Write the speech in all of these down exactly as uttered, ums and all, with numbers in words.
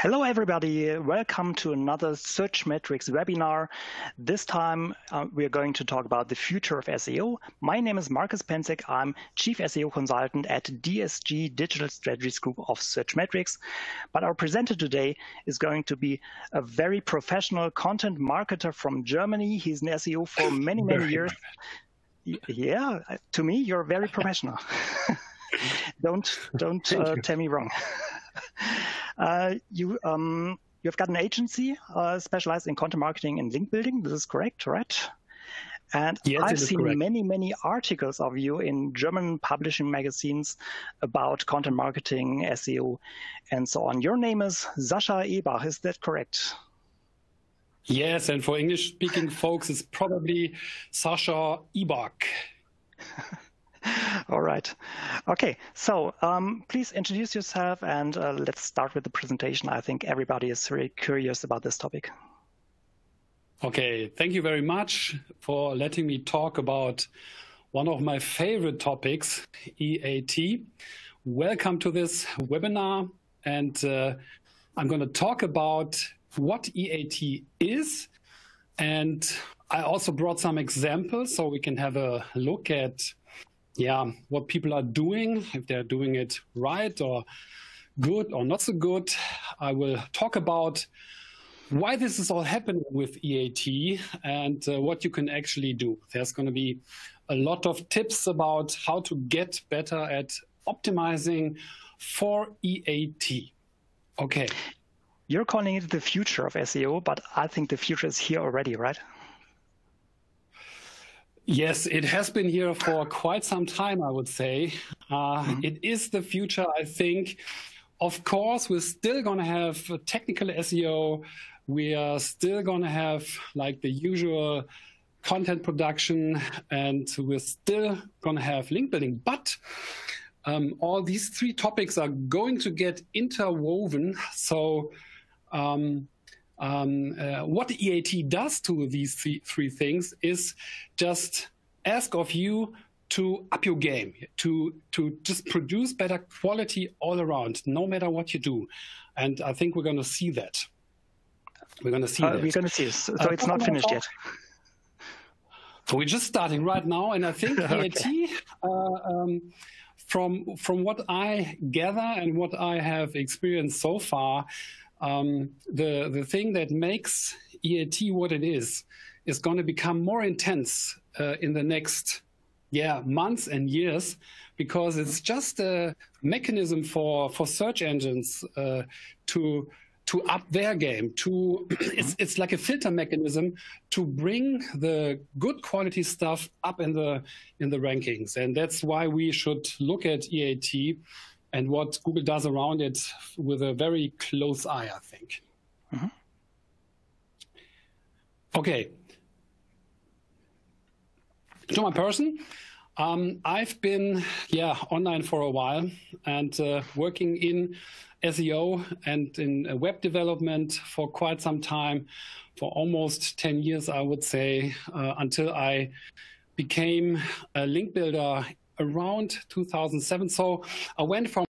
Hello, everybody. Welcome to another Search Metrics webinar. This time, uh, we are going to talk about the future of S E O. My name is Markus Penzig. I'm Chief S E O Consultant at D S G Digital Strategies Group of Search Metrics. But our presenter today is going to be a very professional content marketer from Germany. He's in S E O for many, many years. Yeah, to me, you're very professional. don't don't uh, tell me wrong. Uh, you um, you've got an agency uh, specialized in content marketing and link building. This is correct, right? And yes, I've seen correct. many, many articles of you in German publishing magazines about content marketing, S E O, and so on. Your name is Sascha Ebach. Is that correct? Yes, and for English-speaking folks, it's probably Sascha Ebach. All right. Okay, so um, please introduce yourself and uh, let's start with the presentation. I think everybody is very curious about this topic. Okay, thank you very much for letting me talk about one of my favorite topics, E A T. Welcome to this webinar, and uh, I'm going to talk about what E A T is, and I also brought some examples so we can have a look at yeah, what people are doing, if they're doing it right or good or not so good. I will talk about why this is all happening with E A T and uh, what you can actually do. There's going to be a lot of tips about how to get better at optimizing for E A T. Okay. You're calling it the future of S E O, but I think the future is here already, right? Yes, it has been here for quite some time, I would say. Uh, mm-hmm. It is the future, I think. Of course, we're still going to have technical S E O. We are still going to have like the usual content production, and we're still going to have link building. But um, all these three topics are going to get interwoven. So um, Um, uh, what E A T does to these three, three things is just ask of you to up your game, to, to just produce better quality all around, no matter what you do. And I think we're going to see that. We're going to see uh, that. We're going to see this. So uh, it's not finished yet. So we're just starting right now. And I think okay. E A T, uh, um, from, from what I gather and what I have experienced so far, Um, the, the thing that makes E A T what it is, is going to become more intense uh, in the next yeah, months and years, because it's just a mechanism for, for search engines uh, to, to up their game. To it's, it's like a filter mechanism to bring the good quality stuff up in the, in the rankings. And that's why we should look at E A T and what Google does around it with a very close eye, I think. Mm-hmm. Okay. To my person, um, I've been yeah online for a while and uh, working in S E O and in uh, web development for quite some time, for almost ten years, I would say, uh, until I became a link builder around two thousand seven. So I went from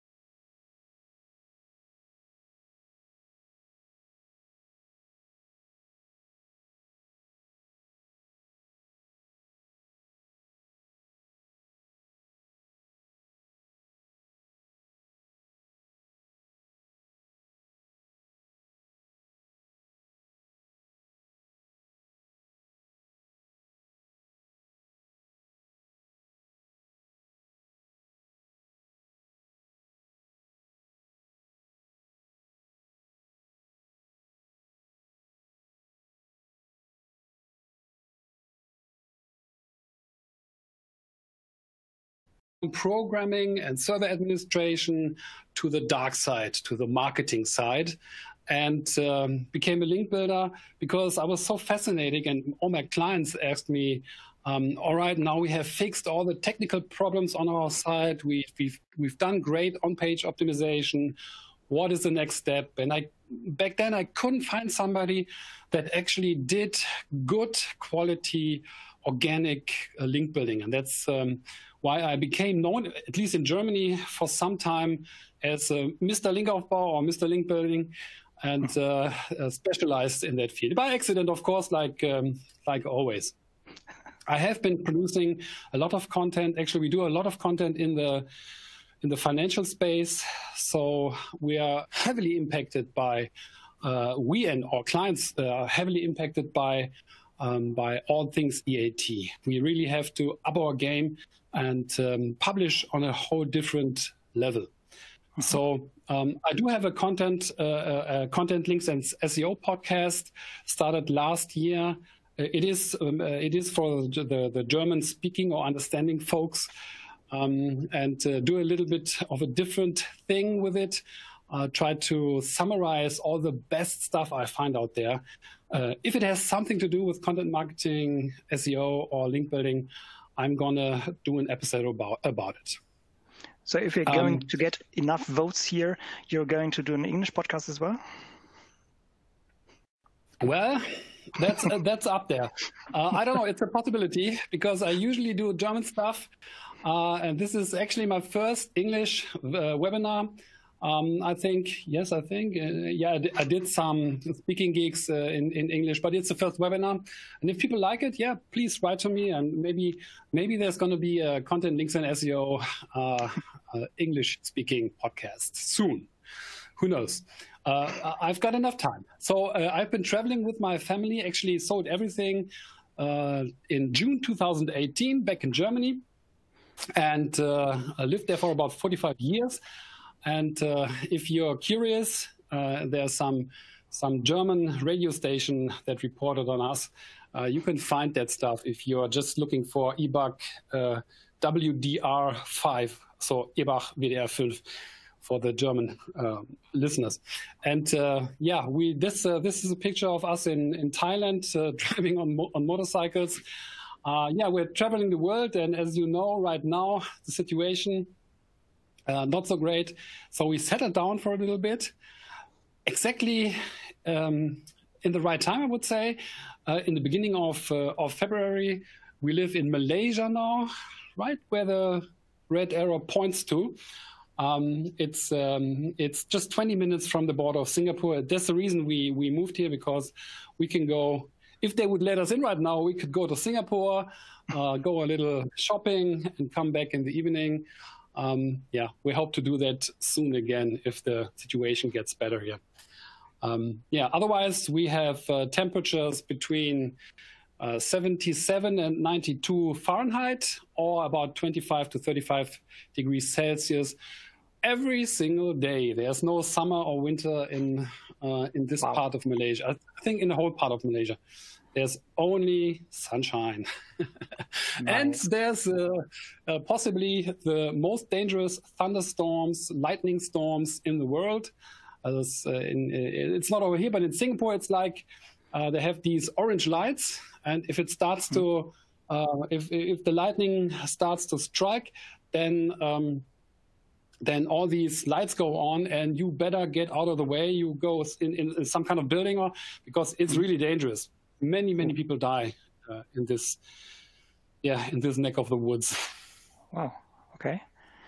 programming and server administration to the dark side, to the marketing side, and um, became a link builder because I was so fascinated, and all my clients asked me, um, all right, now we have fixed all the technical problems on our side. We, we've, we've done great on-page optimization. What is the next step? And I, back then I couldn't find somebody that actually did good quality organic uh, link building. And that's um, why I became known, at least in Germany, for some time as uh, Mister Linkaufbau or Mister Link Building, and uh, uh, specialized in that field. By accident, of course, like um, like always. I have been producing a lot of content. Actually, we do a lot of content in the in the financial space. So we are heavily impacted by, uh, we and our clients are heavily impacted by um, by all things E A T. We really have to up our game and um, publish on a whole different level. Mm-hmm. So um, I do have a content uh, uh, content links and S E O podcast started last year. It is um, uh, it is for the, the German speaking or understanding folks, um, and uh, do a little bit of a different thing with it. Uh, try to summarize all the best stuff I find out there. Uh, if it has something to do with content marketing, S E O, or link building, I'm gonna do an episode about about it. So if you're going um, to get enough votes here, you're going to do an English podcast as well? Well, that's uh, that's up there. Uh, I don't know. It's a possibility because I usually do German stuff, uh, and this is actually my first English uh, webinar. Um, I think yes, I think uh, yeah, I did, I did some speaking gigs uh, in in English, but it's the first webinar. And if people like it, yeah, please write to me, and maybe maybe there's going to be a content links and S E O uh, uh, English speaking podcast soon. Who knows? Uh, I've got enough time. So uh, I've been traveling with my family, actually sold everything uh, in June two thousand eighteen back in Germany, and uh, I lived there for about forty-five years. And uh, if you're curious, uh, there's some some German radio station that reported on us. Uh, you can find that stuff if you're just looking for E B A C uh, W D R five, so E B A C W D R five. For the German uh, listeners, and uh, yeah, we this uh, this is a picture of us in in Thailand uh, driving on mo on motorcycles. Uh, yeah, we're traveling the world, and as you know, right now the situation uh, not so great. So we settled down for a little bit, exactly um, in the right time, I would say. Uh, in the beginning of uh, of February, we live in Malaysia now, right where the red arrow points to. Um, it's um, it's just twenty minutes from the border of Singapore. That's the reason we we moved here, because we can go, if they would let us in right now, we could go to Singapore, uh, go a little shopping, and come back in the evening. Um, yeah, we hope to do that soon again if the situation gets better here. Um, yeah, otherwise we have uh, temperatures between uh, seventy-seven and ninety-two Fahrenheit, or about twenty-five to thirty-five degrees Celsius. Every single day. There's no summer or winter in uh, in this wow. part of Malaysia. I think in the whole part of Malaysia, there's only sunshine. Nice. And there's uh, uh, possibly the most dangerous thunderstorms, lightning storms in the world. Uh, it's, uh, in, it's not over here, but in Singapore, it's like uh, they have these orange lights, and if it starts to, uh, if if the lightning starts to strike, then um, then all these lights go on, and you better get out of the way. You go in, in, in some kind of building, or because it's really dangerous. Many, many people die uh, in this, yeah, in this neck of the woods. Wow. Okay.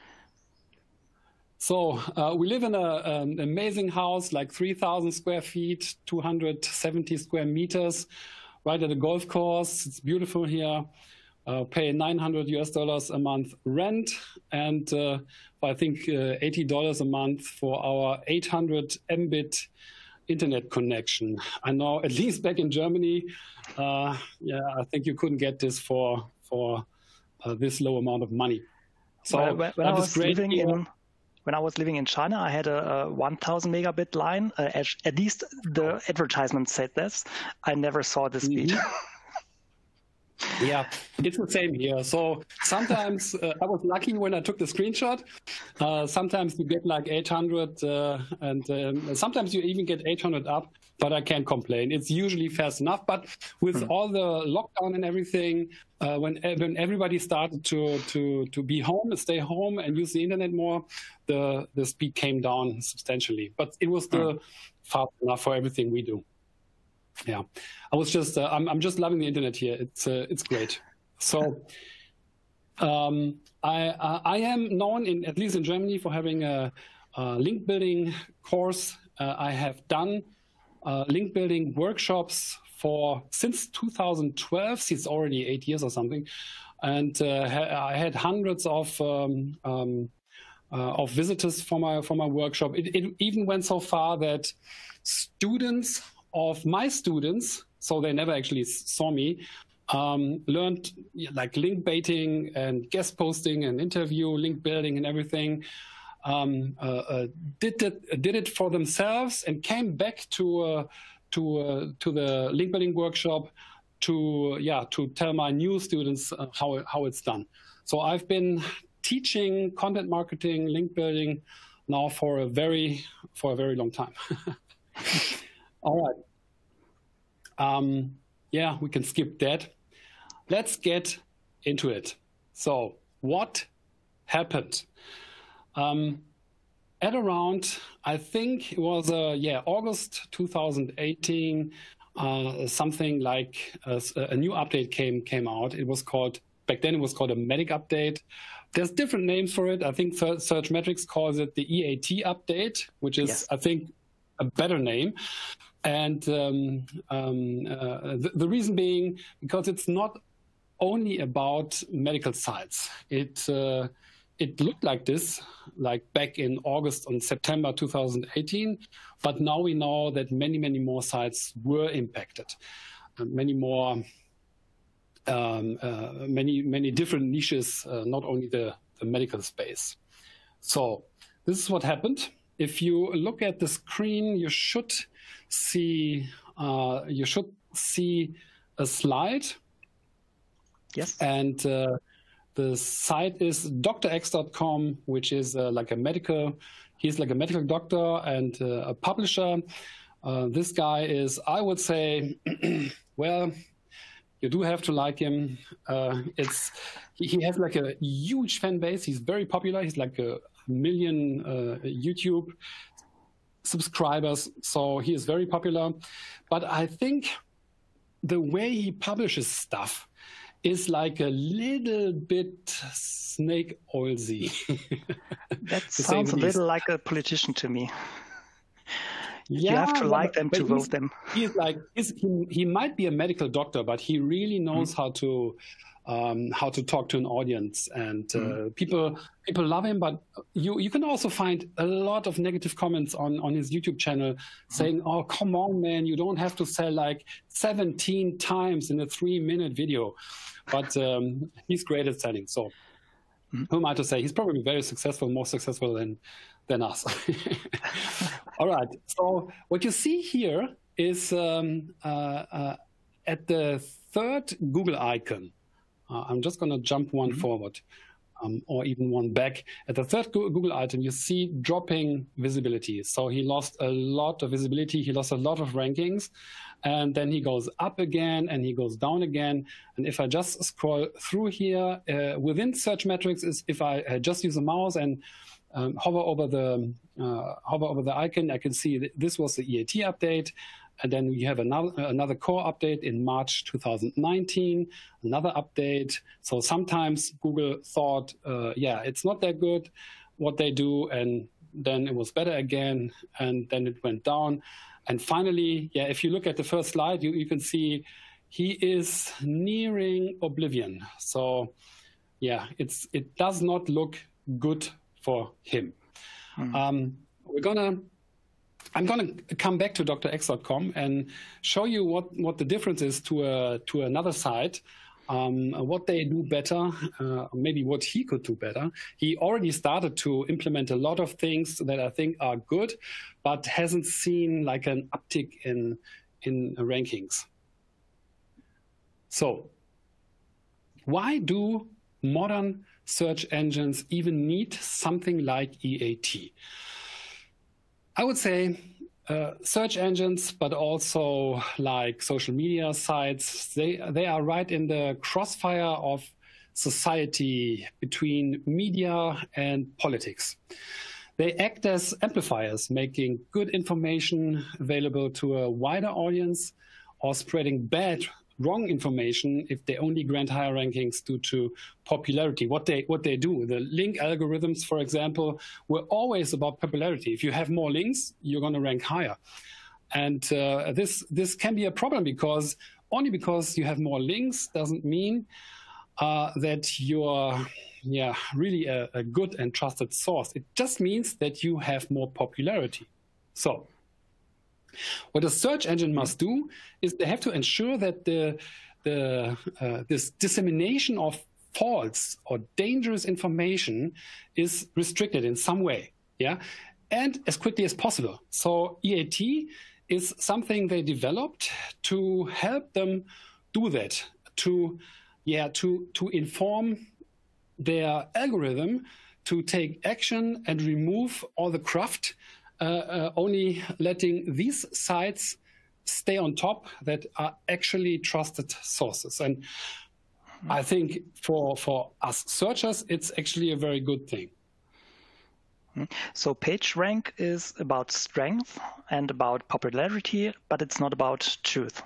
So uh, we live in a, an amazing house, like three thousand square feet, two hundred seventy square meters, right at a golf course. It's beautiful here. Uh, pay nine hundred U S dollars a month rent, and uh, I think uh, eighty dollars a month for our eight hundred megabit internet connection. I know, at least back in Germany, uh, yeah, I think you couldn't get this for for uh, this low amount of money. So when, when, when I was living in when I was living in China, I had a, a one thousand megabit line. Uh, at, at least the advertisement said this. I never saw the speed. Mm-hmm. Yeah, it's the same here. So sometimes uh, I was lucky when I took the screenshot. Uh, sometimes you get like eight hundred, uh, and um, sometimes you even get eight hundred up, but I can't complain. It's usually fast enough. But with mm. all the lockdown and everything, uh, when when everybody started to to to be home, stay home, and use the internet more, the the speed came down substantially. But it was the mm. fast enough for everything we do. Yeah, I was just, uh, I'm, I'm just loving the internet here. It's, uh, it's great. So Um, I, uh, I am known, in, at least in Germany, for having a, a link building course. Uh, I have done uh, link building workshops for since two thousand twelve. It's already eight years or something, and uh, ha I had hundreds of um, um, uh, of visitors for my for my workshop. It, it even went so far that students of my students, so they never actually saw me, um, learned like link baiting and guest posting and interview, link building and everything. Um, uh, uh, did it did it for themselves and came back to uh, to uh, to the link building workshop to yeah to tell my new students uh, how how it's done. So I've been teaching content marketing, link building now for a very for a very long time. All right. Um, yeah, we can skip that. Let's get into it. So what happened? Um, at around, I think it was, uh, yeah, August two thousand eighteen, uh, something like a, a new update came came out. It was called, back then it was called a Medic update. There's different names for it. I think Searchmetrics calls it the E A T update, which is, yes. I think, a better name. And um, um, uh, the, the reason being because it's not only about medical sites. It uh, it looked like this, like back in August and September two thousand eighteen, but now we know that many, many more sites were impacted. Uh, many more, um, uh, many, many different niches, uh, not only the, the medical space. So this is what happened. If you look at the screen, you should see uh, you should see a slide. Yes. And uh, the site is doctor x dot com, which is uh, like a medical. He's like a medical doctor and uh, a publisher. Uh, this guy is, I would say, well, you do have to like him. Uh, it's he, he has like a huge fan base. He's very popular. He's like a million uh, YouTube subscribers, so he is very popular. But I think the way he publishes stuff is like a little bit snake oilsy. That sounds a little like a politician to me. Yeah, you have to like them to vote them. He's like he's, he, he might be a medical doctor, but he really knows mm-hmm. how to um, how to talk to an audience, and uh, mm-hmm. people people love him. But you you can also find a lot of negative comments on on his YouTube channel saying, "Oh, come on, man, you don't have to sell like seventeen times in a three minute video." But um, he's great at selling. So mm-hmm. who am I to say? He's probably very successful, more successful than than us. All right. So what you see here is um, uh, uh, at the third Google icon. Uh, I'm just going to jump one mm-hmm. forward um, or even one back. At the third Google item, you see dropping visibility. So he lost a lot of visibility. He lost a lot of rankings. And then he goes up again and he goes down again. And if I just scroll through here, uh, within Searchmetrics is if I uh, just use a mouse and um, hover over the uh, hover over the icon, I can see that this was the E A T update. And then we have another another core update in March two thousand nineteen, another update. So sometimes Google thought, uh, yeah, it's not that good what they do, and then it was better again, and then it went down. And finally, yeah, if you look at the first slide, you, you can see he is nearing oblivion. So yeah, it's it does not look good for him. Hmm. Um, we're gonna I'm going to come back to doctor x dot com and show you what, what the difference is to a, to another site, um, what they do better, uh, maybe what he could do better. He already started to implement a lot of things that I think are good, but hasn't seen like an uptick in, in rankings. So why do modern search engines even need something like E A T? I would say uh, search engines, but also like social media sites, they, they are right in the crossfire of society between media and politics. They act as amplifiers, making good information available to a wider audience or spreading bad, wrong information if they only grant higher rankings due to popularity. What they what they do, the link algorithms, for example, were always about popularity. If you have more links, you're going to rank higher, and uh, this this can be a problem because only because you have more links doesn't mean uh, that you're yeah really a, a good and trusted source. It just means that you have more popularity. So what a search engine must do is they have to ensure that the, the, uh, this dissemination of false or dangerous information is restricted in some way, yeah, and as quickly as possible. So E A T is something they developed to help them do that, to, yeah, to, to inform their algorithm to take action and remove all the cruft, Uh, uh, only letting these sites stay on top that are actually trusted sources. And I think for, for us searchers, it's actually a very good thing. So PageRank is about strength and about popularity, but it's not about truth.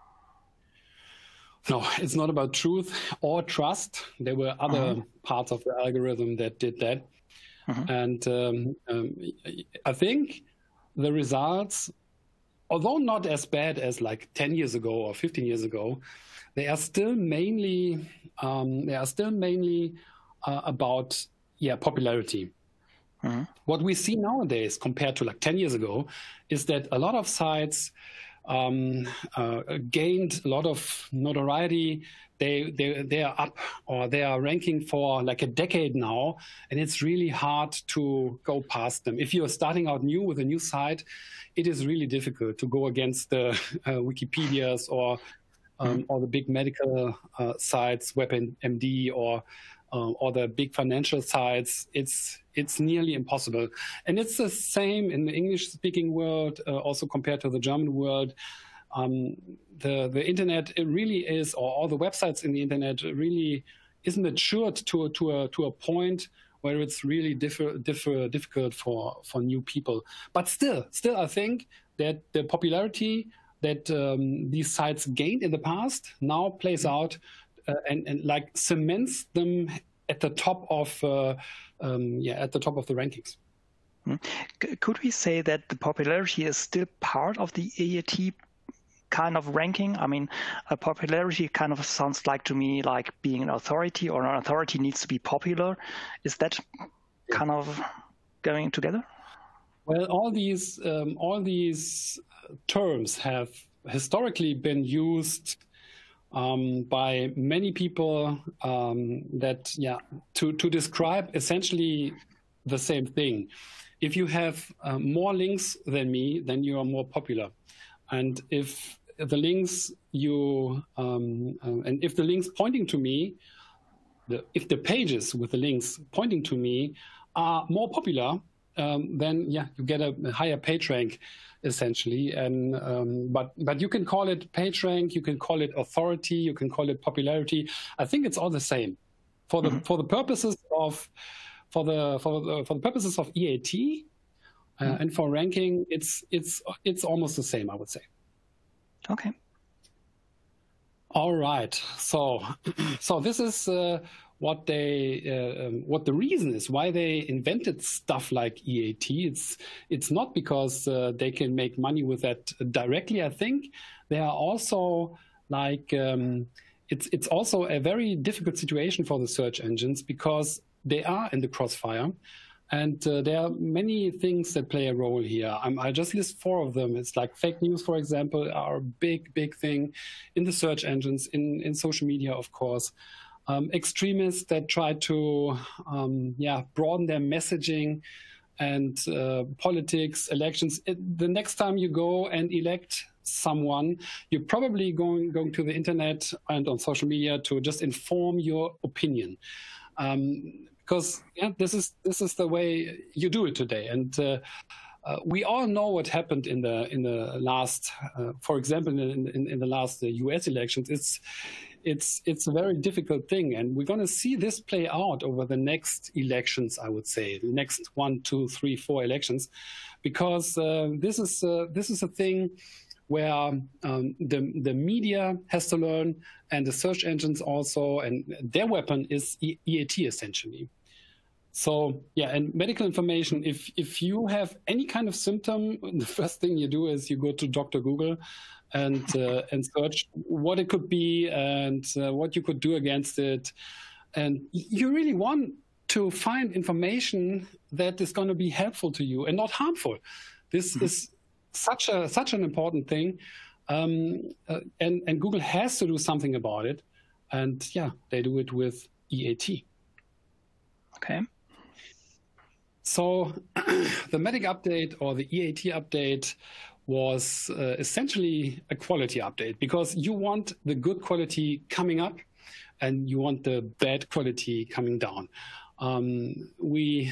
No, it's not about truth or trust. There were other uh-huh. parts of the algorithm that did that. Uh-huh. And um, um, I think the results, although not as bad as like ten years ago or fifteen years ago, they are still mainly um, they are still mainly uh, about yeah popularity. Uh-huh. What we see nowadays compared to like ten years ago is that a lot of sites um, uh, gained a lot of notoriety. They, they, they are up or they are ranking for like a decade now, and it's really hard to go past them. If you're starting out new with a new site, it is really difficult to go against the uh, Wikipedias or um, or the big medical uh, sites, WebMD or uh, or the big financial sites. It's it's nearly impossible, and it's the same in the English-speaking world, uh, also compared to the German world. Um, the the internet it really is, or all the websites in the internet really is matured to to a to a point where it's really differ, differ, difficult for for new people. But still, still, I think that the popularity that um, these sites gained in the past now plays out uh, and and like cements them at the top of uh, um, yeah at the top of the rankings. Could we say that the popularity is still part of the E A T kind of ranking? I mean, a popularity kind of sounds like to me like being an authority, or an authority needs to be popular. Is that kind of going together? Well, all these um, all these terms have historically been used um, by many people um, that yeah to to describe essentially the same thing. If you have uh, more links than me, then you are more popular. And if the links you um, uh, and if the links pointing to me, the, if the pages with the links pointing to me are more popular, um, then yeah, you get a, a higher page rank, essentially. And um, but but you can call it page rank, you can call it authority, you can call it popularity. I think it's all the same for the mm-hmm. for the purposes of for the for the for the purposes of E A T. Uh, mm-hmm. And for ranking, it's it's it's almost the same, I would say. Okay. All right. So so this is uh, what they uh, um, what the reason is why they invented stuff like E A T. It's it's not because uh, they can make money with that directly. I think they are also like um, it's it's also a very difficult situation for the search engines because they are in the crossfire. And uh, there are many things that play a role here. I'm, I just list four of them. It's like fake news, for example, are a big, big thing in the search engines, in, in social media, of course. Um, extremists that try to um, yeah, broaden their messaging, and uh, politics, elections. It, the next time you go and elect someone, you're probably going, going to the internet and on social media to just inform your opinion. Um, Because yeah, this is this is the way you do it today, and uh, uh, we all know what happened in the in the last, uh, for example, in, in, in the last uh, U S elections. It's it's it's a very difficult thing, and we're going to see this play out over the next elections. I would say the next one, two, three, four elections, because uh, this is uh, this is a thing where um, the, the media has to learn, and the search engines also, and their weapon is E A T essentially. So yeah, and medical information, if, if you have any kind of symptom, the first thing you do is you go to Doctor Google and, uh, and search what it could be and uh, what you could do against it. And you really want to find information that is going to be helpful to you and not harmful. This mm-hmm. is such a such an important thing, um, uh, and and Google has to do something about it, and yeah, they do it with E A T. Okay. So the Medic update or the E A T update was uh, essentially a quality update, because you want the good quality coming up, and you want the bad quality coming down. Um, we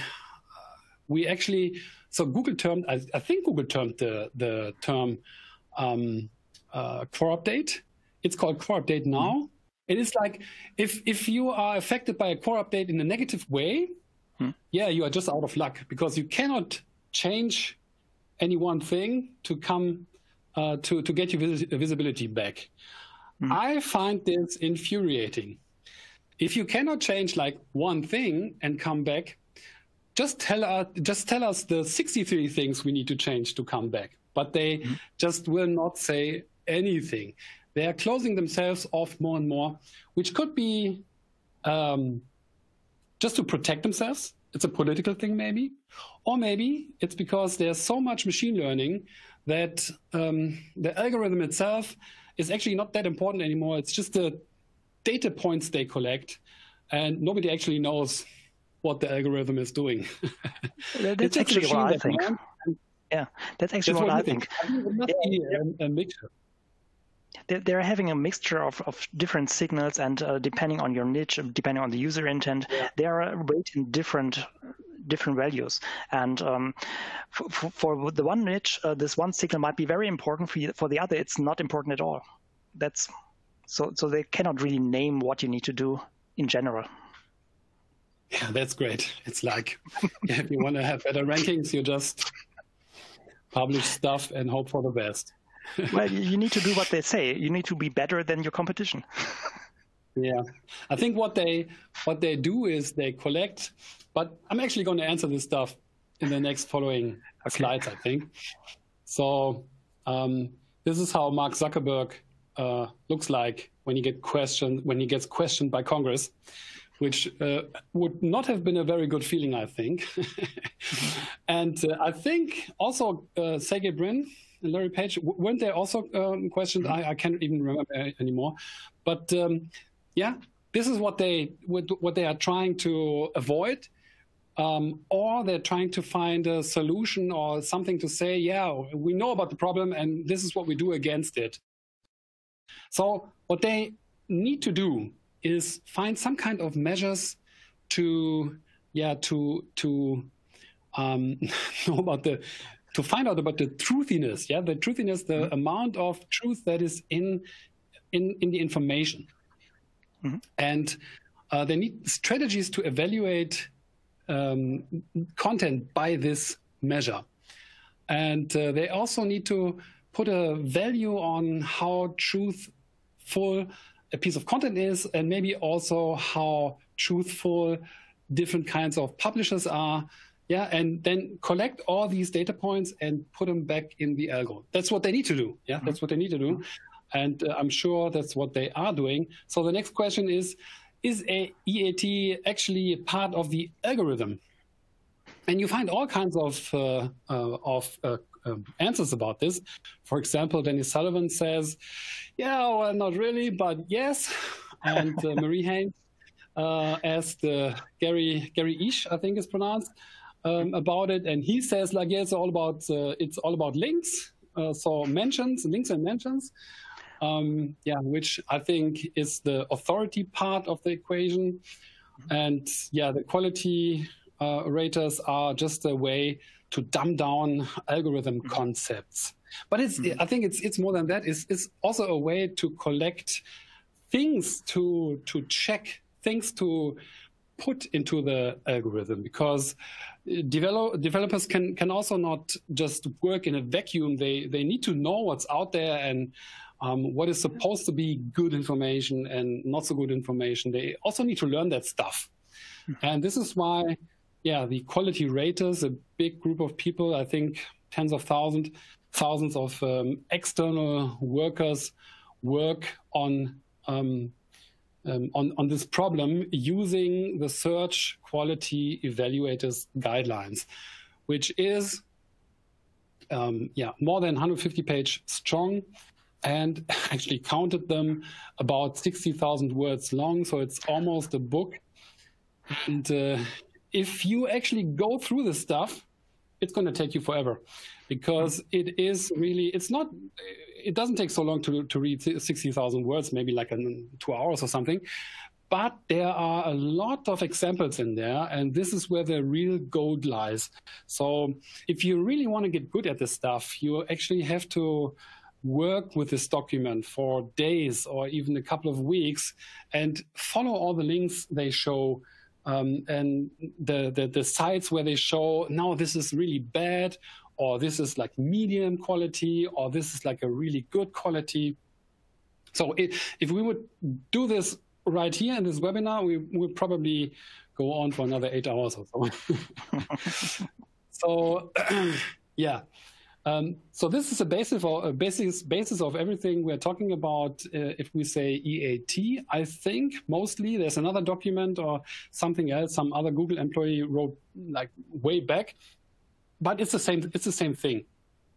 we actually. So Google termed, I, I think Google termed the, the term um, uh, core update. It's called core update now. Mm. It is like, if, if you are affected by a core update in a negative way, mm. yeah, you are just out of luck, because you cannot change any one thing to come uh, to, to get your vis visibility back. Mm. I find this infuriating. If you cannot change like one thing and come back, Just tell us, just tell us the sixty-three things we need to change to come back. But they mm-hmm. just will not say anything. They are closing themselves off more and more, which could be um, just to protect themselves. It's a political thing maybe. Or maybe it's because there's so much machine learning that um, the algorithm itself is actually not that important anymore. It's just the data points they collect, and nobody actually knows what the algorithm is doing. That's actually what I think. Yeah, that's actually that's what, what I think. think. I think it must yeah. be a, a mixture. They're, they're having a mixture of, of different signals, and uh, depending on your niche, depending on the user intent, yeah. they are rating different different values. And um, for, for the one niche, uh, this one signal might be very important. For, you, for the other, it's not important at all. That's so so they cannot really name what you need to do in general. Yeah, that's great. It's like, if you want to have better rankings, you just publish stuff and hope for the best. Well, you need to do what they say. You need to be better than your competition. Yeah, I think what they what they do is they collect, but I'm actually going to answer this stuff in the next following okay. slides, I think. So um, this is how Mark Zuckerberg uh, looks like when he get questioned when he gets questioned by Congress, which uh, would not have been a very good feeling, I think. And uh, I think also uh, Sergey Brin and Larry Page, weren't they also um, questioned? Mm-hmm. I, I can't even remember anymore. But um, yeah, this is what they what they are trying to avoid, um, or they're trying to find a solution or something to say, yeah, we know about the problem and this is what we do against it. So what they need to do is find some kind of measures to, yeah, to to um, know about the, to find out about the truthiness, yeah, the truthiness, the mm-hmm. amount of truth that is in in in the information, mm-hmm. and uh, they need strategies to evaluate um, content by this measure, and uh, they also need to put a value on how truthful a piece of content is, and maybe also how truthful different kinds of publishers are. Yeah, and then collect all these data points and put them back in the algo. That's what they need to do. Yeah, mm-hmm. that's what they need to do. And uh, I'm sure that's what they are doing. So the next question is, is a E A T actually part of the algorithm? And you find all kinds of, uh, uh, of uh, um, answers about this. For example, Dennis Sullivan says, yeah, well, not really, but yes. And uh, Marie Haynes uh, asked uh, Gary, Gary Ish, I think is pronounced, Um, about it, and he says like, yeah, it's all about uh, it's all about links, uh, so mentions, links and mentions, um, yeah, which I think is the authority part of the equation, and yeah, the quality uh, raters are just a way to dumb down algorithm mm-hmm. concepts. But it's mm-hmm. I think it's it's more than that. It's it's also a way to collect things, to to check things, to put into the algorithm, because develop, developers can, can also not just work in a vacuum. They, they need to know what's out there and um, what is supposed to be good information and not so good information. They also need to learn that stuff. And this is why, yeah, the quality raters, a big group of people, I think tens of thousands, thousands of um, external workers work on um, Um, on, on this problem using the Search Quality Evaluators guidelines, which is um, yeah, more than one hundred fifty page strong, and actually counted them about sixty thousand words long. So it's almost a book. And uh, if you actually go through this stuff, it's going to take you forever, because it is really, it's not, it doesn't take so long to, to read sixty thousand words, maybe like in two hours or something. But there are a lot of examples in there, and this is where the real gold lies. So if you really want to get good at this stuff, you actually have to work with this document for days or even a couple of weeks and follow all the links they show. Um, and the, the, the sites where they show, no, this is really bad, or this is like medium quality, or this is like a really good quality. So it, if we would do this right here in this webinar, we would probably go on for another eight hours or so. So yeah. Um, so this is a basis of, a basis, basis of everything we're talking about. Uh, if we say E A T, I think mostly there's another document or something else, some other Google employee wrote like way back, but it's the same. It's the same thing.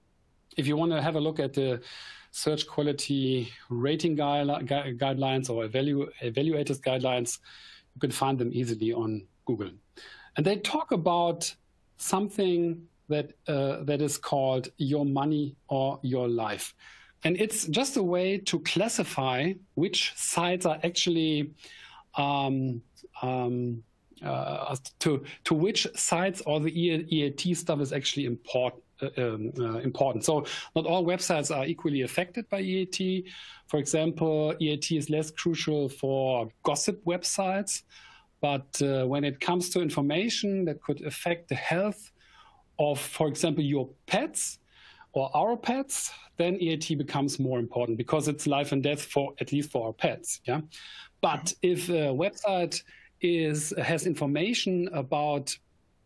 If you want to have a look at the search quality rating guide, gu guidelines or evalu evaluators guidelines, you can find them easily on Google, and they talk about something that uh, that is called Your Money or Your Life. And it's just a way to classify which sites are actually, um, um, uh, to, to which sites all the E A T stuff is actually important. Uh, um, uh, important. So not all websites are equally affected by E A T. For example, E A T is less crucial for gossip websites, but uh, when it comes to information that could affect the health of, for example, your pets or our pets, then E A T becomes more important, because it's life and death for, at least for our pets. Yeah. But if a website is has information about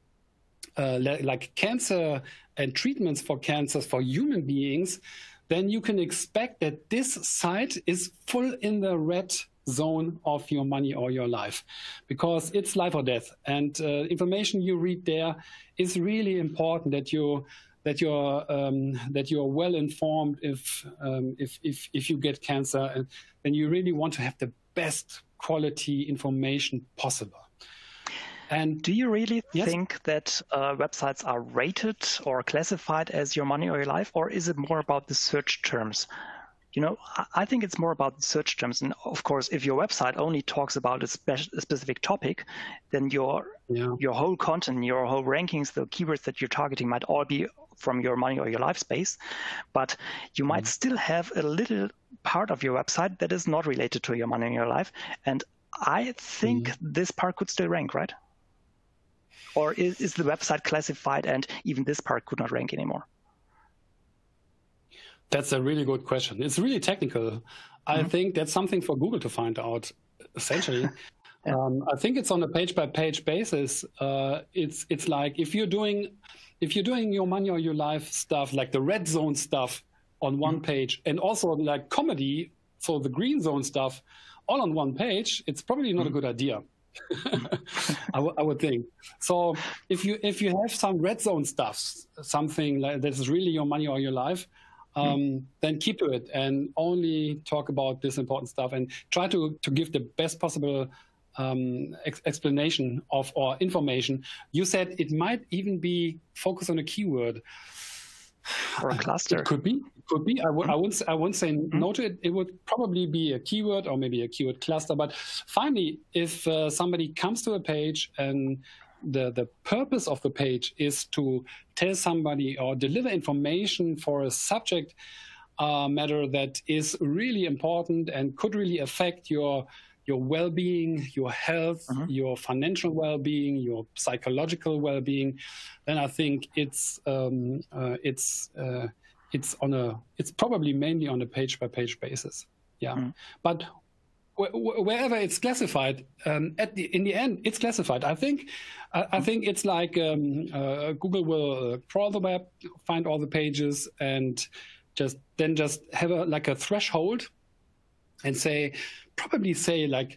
uh, like cancer and treatments for cancers for human beings, then you can expect that this site is full in the red zone of Your Money or Your Life, because it's life or death, and uh, information you read there is really important, that you that you're um, that you're well informed if um, if if if you get cancer, and then you really want to have the best quality information possible. And do you really yes? think that uh, websites are rated or classified as Your Money or Your Life, or is it more about the search terms? You know, I think it's more about the search terms. And of course, if your website only talks about a, spe a specific topic, then your yeah. your whole content, your whole rankings, the keywords that you're targeting might all be from Your Money or Your Life space. But you might mm. still have a little part of your website that is not related to Your Money or Your Life. And I think mm. this part could still rank, right? Or is, is the website classified and even this part could not rank anymore? That's a really good question. It's really technical. Mm-hmm. I think that's something for Google to find out, essentially. yeah. um, I think it's on a page-by-page basis. Uh, it's it's like if you're doing if you're doing Your Money or Your Life stuff, like the red zone stuff on one mm-hmm. page, and also like comedy, so the green zone stuff, all on one page, it's probably not mm-hmm. a good idea. I, w I would think. So if you if you have some red zone stuff, something like that is really Your Money or Your Life, Um, mm. then keep to it and only talk about this important stuff, and try to, to give the best possible um, ex explanation of or information. You said it might even be focused on a keyword. Or a cluster. It could be. It could be. I, w I, wouldn't, I wouldn't say mm. no to it. It would probably be a keyword or maybe a keyword cluster. But finally, if uh, somebody comes to a page and The, the purpose of the page is to tell somebody or deliver information for a subject uh, matter that is really important and could really affect your your well-being, your health, mm-hmm. your financial well-being, your psychological well-being, then I think it's um, uh, it's uh, it's on a it's probably mainly on a page-by-page basis. Yeah, mm-hmm. but wherever it's classified, um, at the in the end, it's classified. I think, uh, I think it's like um, uh, Google will uh, crawl the web, find all the pages, and just then just have a like a threshold, and say probably say like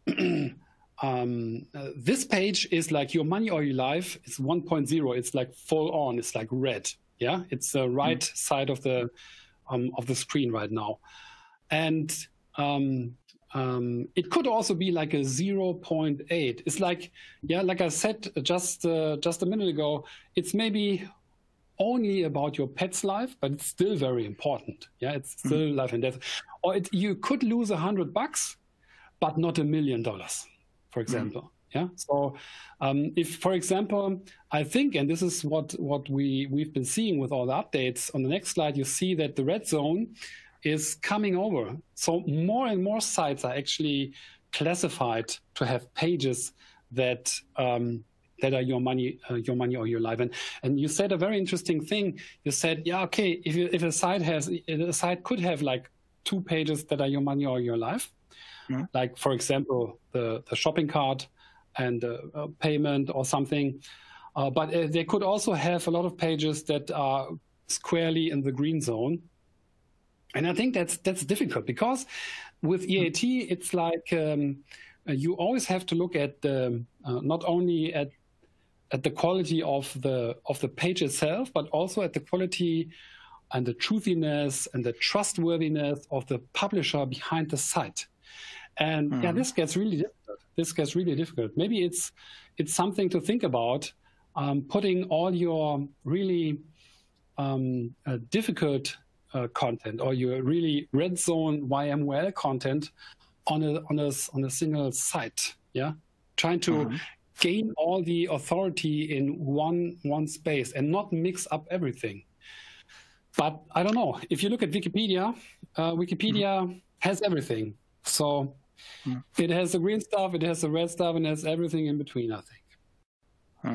um, uh, this page is like your money or your life. It's one point oh. It's like full on. It's like red. Yeah, it's the right mm-hmm. side of the um, of the screen right now, and. Um, Um, it could also be like a zero point eight. It's like, yeah, like I said just uh, just a minute ago, it's maybe only about your pet's life, but it's still very important. Yeah, it's still mm-hmm. life and death. Or it, you could lose a hundred bucks, but not a million dollars, for example. Mm-hmm. Yeah. So um, if, for example, I think, and this is what what we we've been seeing with all the updates. On the next slide, you see that the red zone is coming over. So more and more sites are actually classified to have pages that um, that are your money, uh, your money or your life. And and you said a very interesting thing. You said, yeah, okay, if you, if a site has a site could have like two pages that are your money or your life, mm-hmm. like for example the the shopping cart and uh, uh, payment or something. Uh, but uh, they could also have a lot of pages that are squarely in the green zone. And I think that's that's difficult because with E A T, it's like um, you always have to look at the, uh, not only at at the quality of the of the page itself, but also at the quality and the truthiness and the trustworthiness of the publisher behind the site. And mm. yeah, this gets really difficult. This gets really difficult. Maybe it's it's something to think about. Um, putting all your really um, uh, difficult Uh, content or your really red zone Y M L content on a on a on a single site, yeah, trying to mm-hmm. gain all the authority in one one space and not mix up everything. But I don't know. If you look at Wikipedia, uh, Wikipedia mm-hmm. has everything. So mm-hmm. it has the green stuff, it has the red stuff, and it has everything in between, I think. Mm-hmm.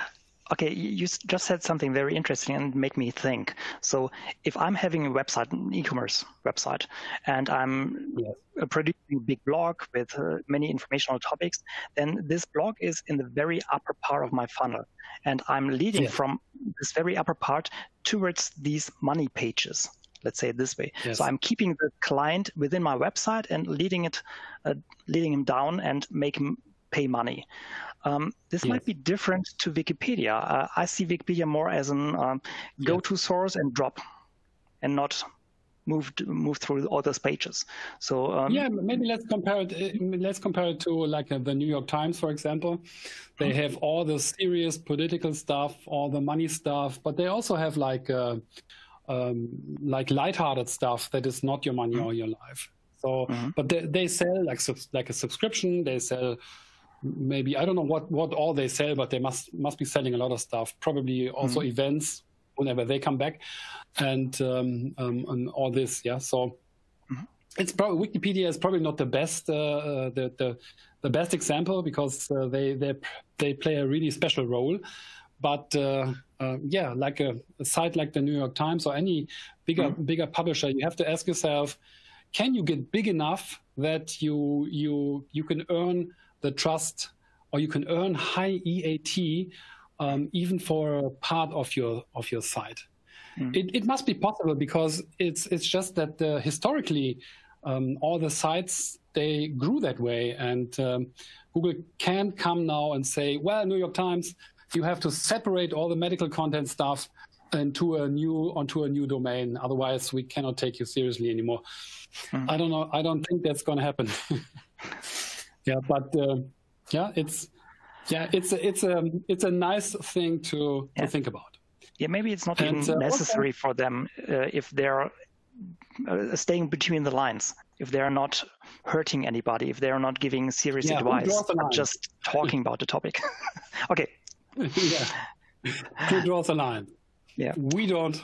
Okay, you just said something very interesting and made me think. So if I'm having a website, an e-commerce website, and I'm yes. producing a big blog with uh, many informational topics, then this blog is in the very upper part of my funnel. And I'm leading yes. from this very upper part towards these money pages. Let's say it this way. Yes. So I'm keeping the client within my website and leading it, uh, leading him down and make him pay money. Um, this yes. might be different to Wikipedia. Uh, I see Wikipedia more as an um, go-to yes. source and drop, and not move move through all those pages. So um, yeah, maybe let's compare it. Let's compare it to like uh, the New York Times, for example. They mm-hmm. have all the serious political stuff, all the money stuff, but they also have like uh, um, like lighthearted stuff that is not your money mm-hmm. or your life. So, mm-hmm. but they, they sell like like a subscription. They sell. Maybe I don't know what, what all they sell, but they must must be selling a lot of stuff. Probably also mm-hmm. events whenever they come back, and um, um, and all this. Yeah, so mm-hmm. it's probably Wikipedia is probably not the best uh, the, the the best example because uh, they they they play a really special role. But uh, uh, yeah, like a, a site like the New York Times or any bigger mm-hmm. bigger publisher, you have to ask yourself, can you get big enough that you you you can earn the trust, or you can earn high E A T um, even for a part of your of your site. Mm. It, it must be possible because it's it's just that uh, historically um, all the sites they grew that way, and um, Google can't come now and say, well, New York Times, you have to separate all the medical content stuff into a new onto a new domain, otherwise we cannot take you seriously anymore. Mm. I don't know. I don't think that's going to happen. Yeah, but uh, yeah, it's yeah, it's a, it's a it's a nice thing to, yeah. to think about. Yeah, maybe it's not and, even uh, necessary okay. for them uh, if they're uh, staying between the lines, if they're not hurting anybody, if they're not giving serious yeah, advice, but just talking about the topic. Okay. Yeah. Who draws the line? Yeah, we don't.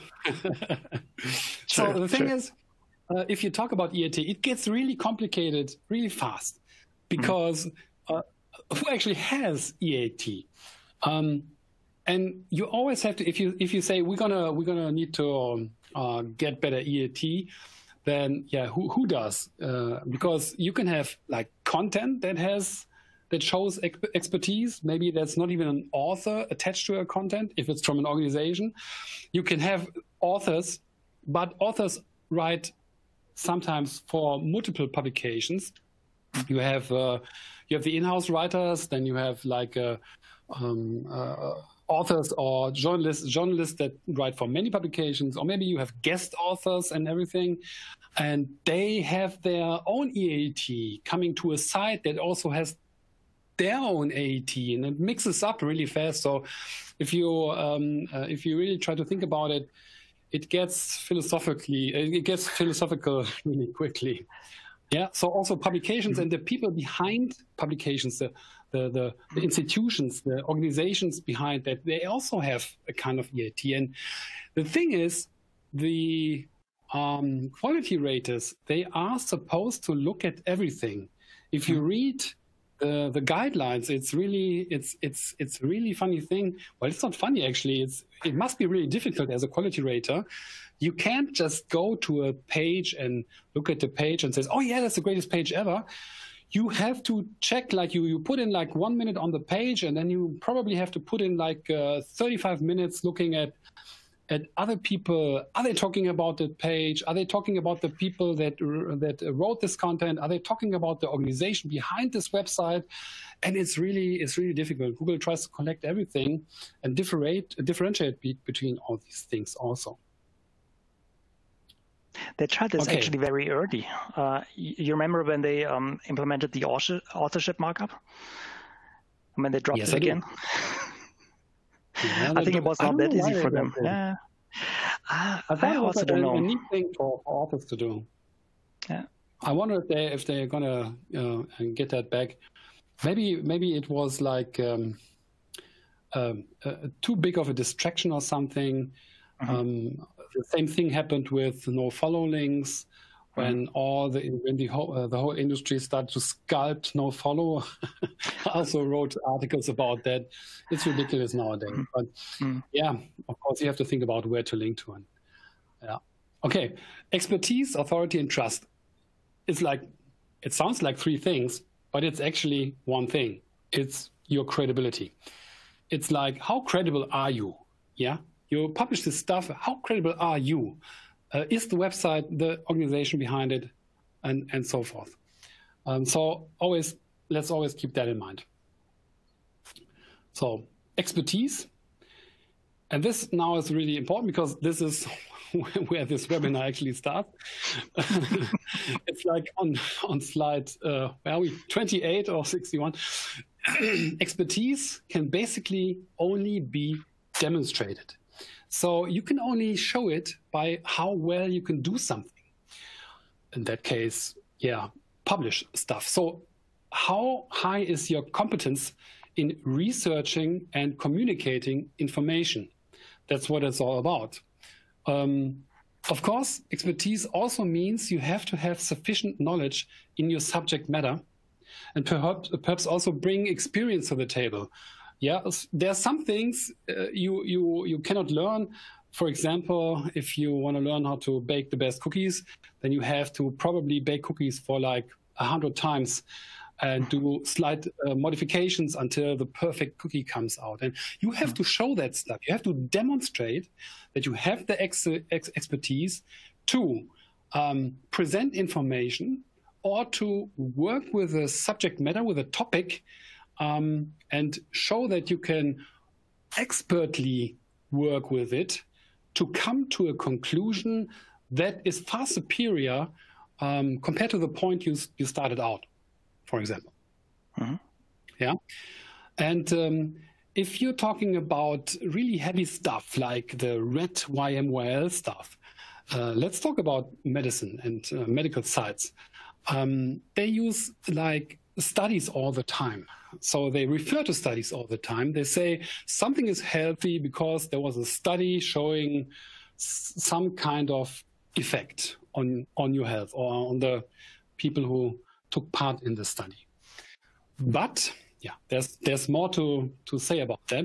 So sure, the thing sure. is, uh, if you talk about E A T, it gets really complicated really fast. because mm-hmm. uh, who actually has E A T? Um, and you always have to, if you if you say we're gonna we're gonna need to uh, get better E A T, then yeah, who who does? Uh, because you can have like content that has that shows ex expertise. Maybe that's not even an author attached to a content if it's from an organization. You can have authors, but authors write sometimes for multiple publications. You have uh, you have the in-house writers, then you have like uh, um, uh, authors or journalists journalists that write for many publications, or maybe you have guest authors and everything, and they have their own E A T coming to a site that also has their own A A T, and it mixes up really fast. So if you um, uh, if you really try to think about it, it gets philosophically it gets philosophical really quickly. Yeah. So also publications mm-hmm. and the people behind publications, the, the the the institutions, the organizations behind that, they also have a kind of E A T. And the thing is, the um, quality raters, they are supposed to look at everything. If you read the the guidelines, it's really it's it's it's a really funny thing. Well, it's not funny actually. It's it must be really difficult as a quality rater. You can't just go to a page and look at the page and says, "Oh yeah, that's the greatest page ever." You have to check, like you you put in like one minute on the page, and then you probably have to put in like uh, thirty-five minutes looking at at other people. Are they talking about the page? Are they talking about the people that that wrote this content? Are they talking about the organization behind this website? And it's really it's really difficult. Google tries to collect everything and differentiate differentiate be between all these things also. They tried this okay. actually very early. Uh, you remember when they um, implemented the authorship markup? When they dropped yes, it I again? Yeah, I think it was not that easy for them. Yeah. Uh, I, I also don't know. A neat thing for, for authors to do. Yeah. I wonder if they if they're gonna uh, get that back. Maybe maybe it was like um, um, uh, too big of a distraction or something. Mm-hmm. um, the same thing happened with no follow links. When mm-hmm. all the when the whole uh, the whole industry started to sculpt no follow, I also wrote articles about that. It's ridiculous nowadays. Mm-hmm. But mm-hmm. yeah, of course you have to think about where to link to. And yeah, okay, expertise, authority, and trust. It's like it sounds like three things, but it's actually one thing. It's your credibility. It's like, how credible are you? Yeah, you publish this stuff. How credible are you? Uh, is the website, the organization behind it, and, and so forth. Um, so always, let's always keep that in mind. So expertise. And this now is really important because this is where this webinar actually starts. It's like on, on slide, uh, where are we, twenty-eight or sixty-one. Expertise can basically only be demonstrated. So you can only show it by how well you can do something. In that case, yeah, publish stuff. So how high is your competence in researching and communicating information? That's what it's all about. Um, of course, expertise also means you have to have sufficient knowledge in your subject matter, and perhaps, perhaps also bring experience to the table. Yeah, there are some things uh, you you you cannot learn. For example, if you want to learn how to bake the best cookies, then you have to probably bake cookies for like a hundred times and do slight uh, modifications until the perfect cookie comes out. And you have to show that stuff. You have to demonstrate that you have the ex ex expertise to um, present information or to work with a subject matter, with a topic, um, and show that you can expertly work with it to come to a conclusion that is far superior um, compared to the point you, you started out, for example. Mm-hmm. Yeah. And um, if you're talking about really heavy stuff like the red Y M Y L stuff, uh, let's talk about medicine and uh, medical sites. Um, they use like studies all the time. So they refer to studies all the time. They say something is healthy because there was a study showing s some kind of effect on, on your health or on the people who took part in the study. But yeah, there's there's more to, to say about that.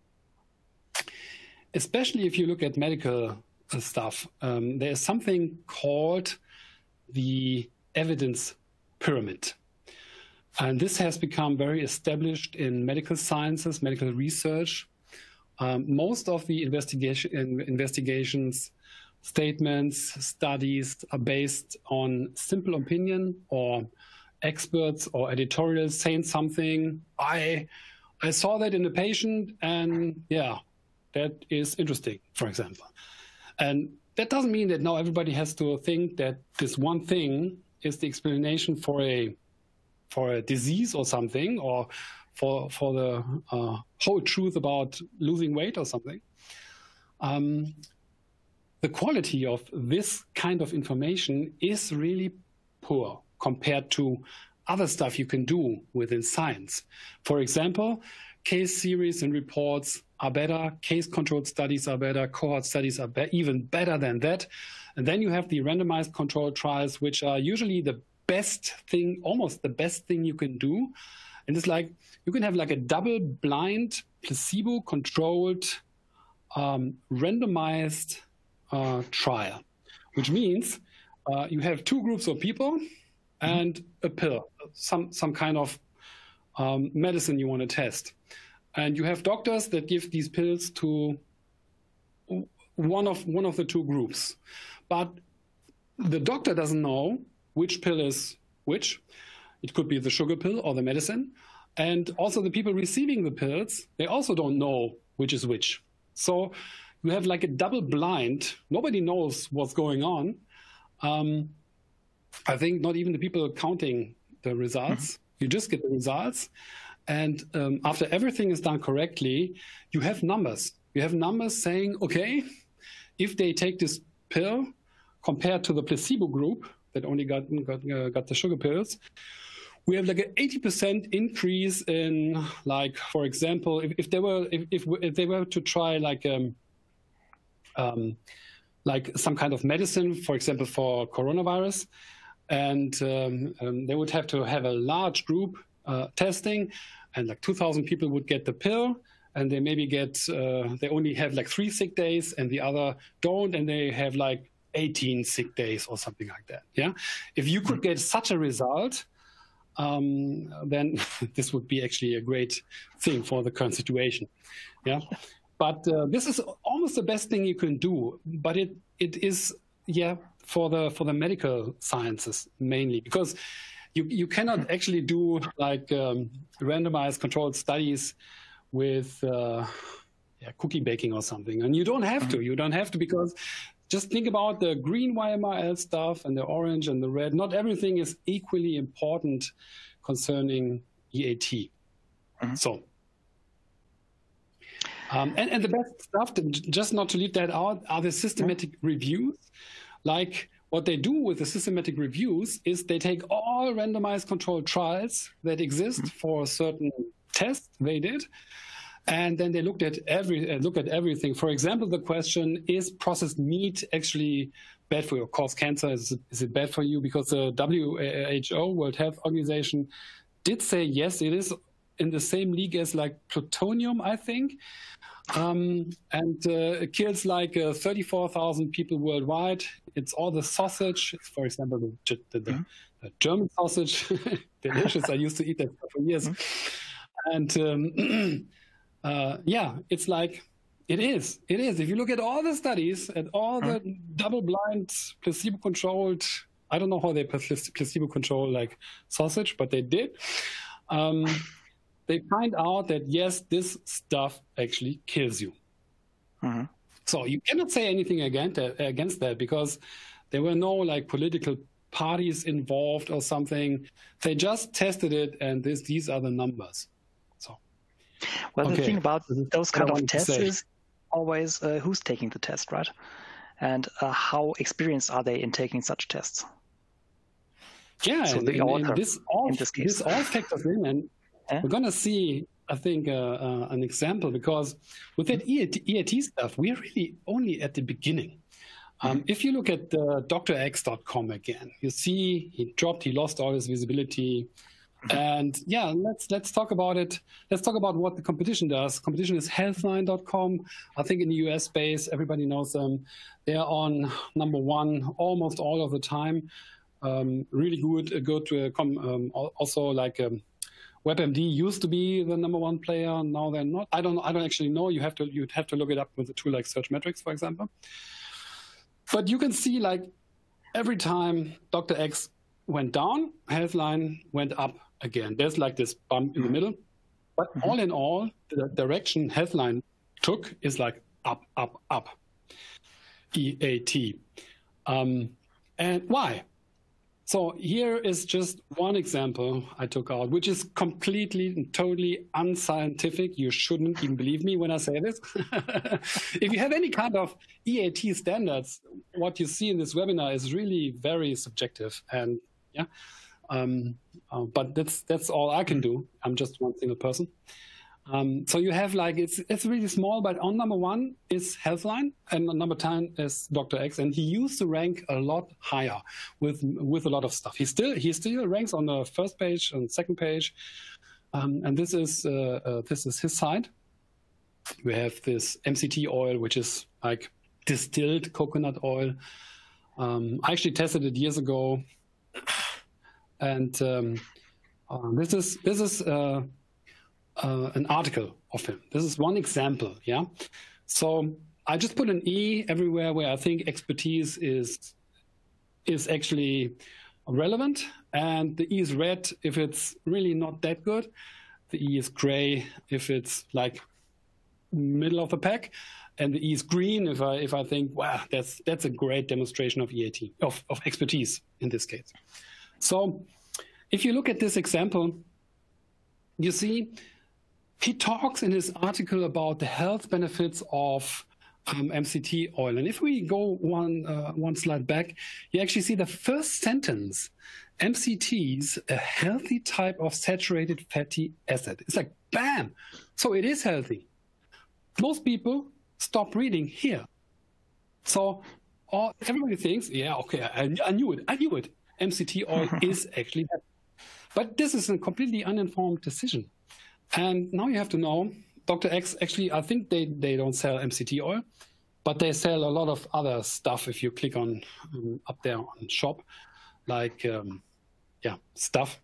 Especially if you look at medical stuff, um, there is something called the evidence pyramid. And this has become very established in medical sciences, medical research. Um, most of the investigation, investigations, statements, studies are based on simple opinion or experts or editorials saying something. I, I saw that in a patient, and yeah, that is interesting, for example. And that doesn't mean that now everybody has to think that this one thing is the explanation for a for a disease or something, or for for the uh, whole truth about losing weight or something. Um, the quality of this kind of information is really poor compared to other stuff you can do within science. For example, case series and reports are better, case-controlled studies are better, cohort studies are be even better than that. And then you have the randomized controlled trials, which are usually the best thing, almost the best thing you can do. And it's like, you can have like a double-blind, placebo-controlled, um, randomized uh, trial, which means uh, you have two groups of people and a pill, some, some kind of um, medicine you want to test. And you have doctors that give these pills to one of, one of the two groups. But the doctor doesn't know which pill is which. It could be the sugar pill or the medicine. And also the people receiving the pills, they also don't know which is which. So you have like a double blind. Nobody knows what's going on. Um, I think not even the people counting the results. Mm-hmm. You just get the results. And um, after everything is done correctly, you have numbers. You have numbers saying, okay, if they take this pill compared to the placebo group that only got, got, uh, got the sugar pills, we have like an eighty percent increase in, like, for example, if, if they were if, if, if they were to try like um, um, like some kind of medicine, for example, for coronavirus, and um, um, they would have to have a large group uh, testing, and like two thousand people would get the pill, and they maybe get uh, they only have like three sick days, and the other don't, and they have like eighteen sick days or something like that. Yeah, if you could get such a result, um, then this would be actually a great thing for the current situation. Yeah, but uh, this is almost the best thing you can do. But it it is yeah for the for the medical sciences mainly, because you you cannot actually do like um, randomized controlled studies with uh, yeah, cookie baking or something, and you don't have to. You don't have to, because just think about the green Y M R L stuff and the orange and the red. Not everything is equally important concerning E A T. Mm-hmm. So, um, and, and the best stuff, to, just not to leave that out, are the systematic mm-hmm. reviews. Like what they do with the systematic reviews is they take all randomized controlled trials that exist mm-hmm. for a certain test they did, and then they looked at every uh, look at everything. For example, the question, is processed meat actually bad for you? Cause cancer? Is it, is it bad for you? Because the W H O, World Health Organization, did say yes, it is in the same league as like plutonium, I think. Um, and uh, it kills like uh, thirty-four thousand people worldwide. It's all the sausage, for example, the, the, the, mm-hmm. the German sausage, delicious. I used to eat that for years. Mm-hmm. And um, Uh, yeah, it's like, it is, it is. If you look at all the studies, at all the mm. double-blind, placebo-controlled, I don't know how they placebo-control like sausage, but they did. Um, they find out that, yes, this stuff actually kills you. Mm-hmm. So you cannot say anything against that, against that, because there were no like political parties involved or something. They just tested it, and this, these are the numbers. Well, okay. The thing about those kind of tests say. is always uh, who's taking the test, right? And uh, how experienced are they in taking such tests? Yeah, so and, the and, author, and this, all, in this, case. this all factors in, and yeah? we're going to see, I think, uh, uh, an example, because with that E A T stuff, we're really only at the beginning. Um, mm-hmm. If you look at uh, D R X dot com again, you see he dropped, he lost all his visibility. And yeah, let's let's talk about it. Let's talk about what the competition does. Competition is Healthline dot com. I think in the U S space, everybody knows them. They're on number one almost all of the time. Um, really good, good. Uh, com, um, also, like um, WebMD used to be the number one player. Now they're not. I don't. I don't actually know. You have to. You'd have to look it up with a tool like Searchmetrics, for example. But you can see, like, every time Doctor X went down, Healthline went up again. There's like this bump in the middle. But mm-hmm. all in all, the direction Healthline took is like up, up, up. E A T. Um, and why? So here is just one example I took out, which is completely and totally unscientific. You shouldn't even believe me when I say this. If you have any kind of E A T standards, what you see in this webinar is really very subjective. And yeah, um, uh, but that's that's all I can do. I'm just one single person. Um, so you have like, it's it's really small, but on number one is Healthline, and on number ten is Doctor X, and he used to rank a lot higher with with a lot of stuff. He still he still ranks on the first page and second page, um, and this is uh, uh, this is his side. We have this M C T oil, which is like distilled coconut oil. Um, I actually tested it years ago, and um, uh, this is this is. Uh, Uh, an article of him. This is one example, yeah? So I just put an E everywhere where I think expertise is, is actually relevant, and the E is red if it's really not that good. The E is gray if it's like middle of the pack, and the E is green if I, if I think, wow, that's, that's a great demonstration of E A T, of, of expertise in this case. So if you look at this example, you see, he talks in his article about the health benefits of um, M C T oil. And if we go one, uh, one slide back, you actually see the first sentence, M C T is a healthy type of saturated fatty acid. It's like, bam! So it is healthy. Most people stop reading here. So all, everybody thinks, yeah, okay, I, I knew it, I knew it. M C T oil is actually healthy. But this is a completely uninformed decision. And now you have to know, Doctor X, actually, I think they, they don't sell M C T oil, but they sell a lot of other stuff if you click on um, up there on shop, like, um, yeah, stuff.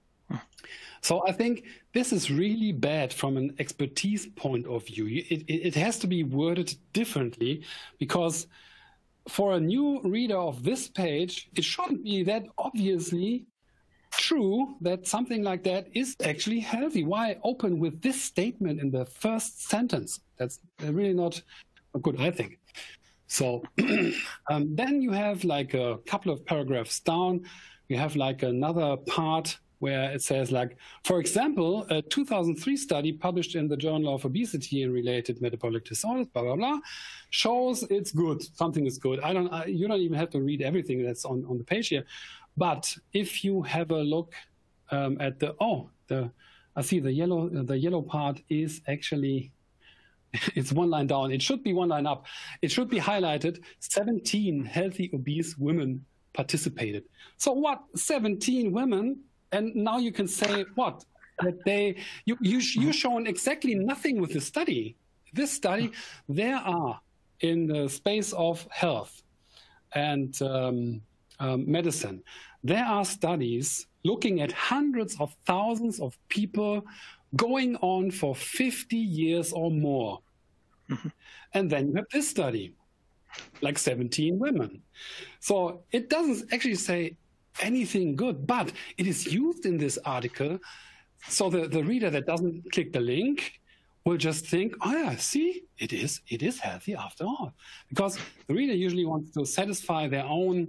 So I think this is really bad from an expertise point of view. It, it, it has to be worded differently, because for a new reader of this page, it shouldn't be that obviously true that something like that is actually healthy. Why open with this statement in the first sentence? That's really not good, I think. So um, then you have like a couple of paragraphs down, you have like another part where it says, like, for example, a two thousand three study published in the Journal of Obesity and Related Metabolic Disorders, blah, blah, blah, shows it's good, something is good. I don't, I, you don't even have to read everything that's on, on the page here. But if you have a look um, at the, oh, the, I see the yellow, the yellow part is actually, it's one line down. It should be one line up. It should be highlighted, seventeen healthy obese women participated. So what, seventeen women? And now you can say what? That they, you, you, you've shown exactly nothing with this study. This study, there are in the space of health and um, um, medicine, there are studies looking at hundreds of thousands of people going on for fifty years or more. Mm-hmm. And then you have this study, like seventeen women. So it doesn't actually say anything good, but it is used in this article. So the, the reader that doesn't click the link will just think, oh yeah, see, it is, it is healthy after all. Because the reader usually wants to satisfy their own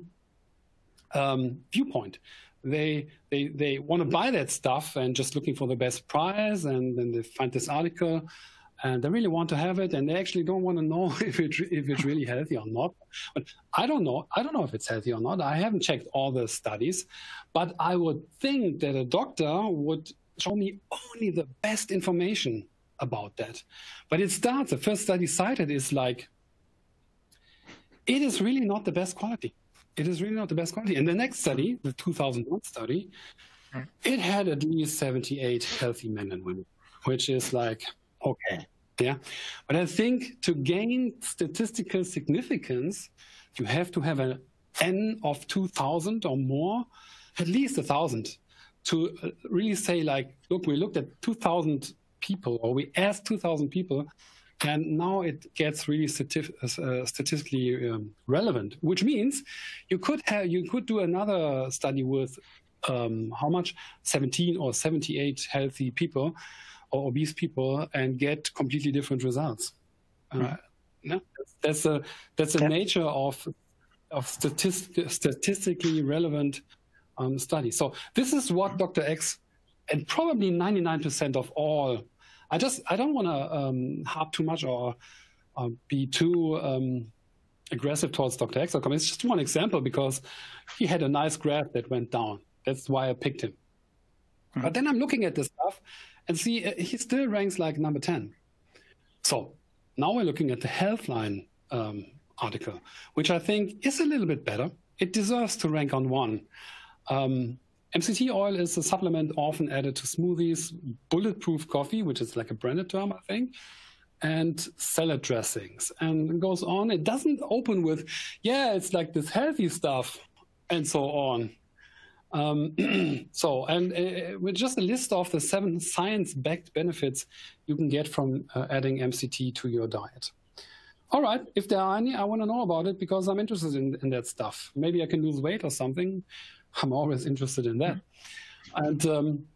um, viewpoint. They, they, they want to buy that stuff and just looking for the best price, and then they find this article and they really want to have it, and they actually don't want to know if it if it's really healthy or not. But I don't know. I don't know if it's healthy or not. I haven't checked all the studies, but I would think that a doctor would show me only the best information about that. But it starts, the first study cited is like, it is really not the best quality. It is really not the best quality. And the next study, the two thousand one study, mm. it had at least seventy-eight healthy men and women, which is like, okay, yeah. But I think to gain statistical significance, you have to have an N of two thousand or more, at least one thousand, to really say like, look, we looked at two thousand people, or we asked two thousand people, and now it gets really stati uh, statistically um, relevant, which means you could have, you could do another study with um, how much, seventeen or seventy-eight healthy people or obese people and get completely different results. Mm-hmm. uh, yeah, that's a that's a nature of of statistic, statistically relevant um, studies. So this is what Doctor X and probably ninety-nine percent of all. I just I don't want to um, harp too much or uh, be too um, aggressive towards Doctor X. It's just one example because he had a nice graph that went down. That's why I picked him. Mm-hmm. But then I'm looking at this stuff and see uh, he still ranks like number ten. So now we're looking at the Healthline um, article, which I think is a little bit better. It deserves to rank on one. Um, M C T oil is a supplement often added to smoothies, bulletproof coffee, which is like a branded term, I think, and salad dressings. And it goes on. It doesn't open with, yeah, it's like this healthy stuff, and so on. Um, so, and uh, with just a list of the seven science-backed benefits you can get from uh, adding M C T to your diet. All right, if there are any, I want to know about it because I'm interested in, in that stuff. Maybe I can lose weight or something. I'm always interested in that. Mm-hmm. And um,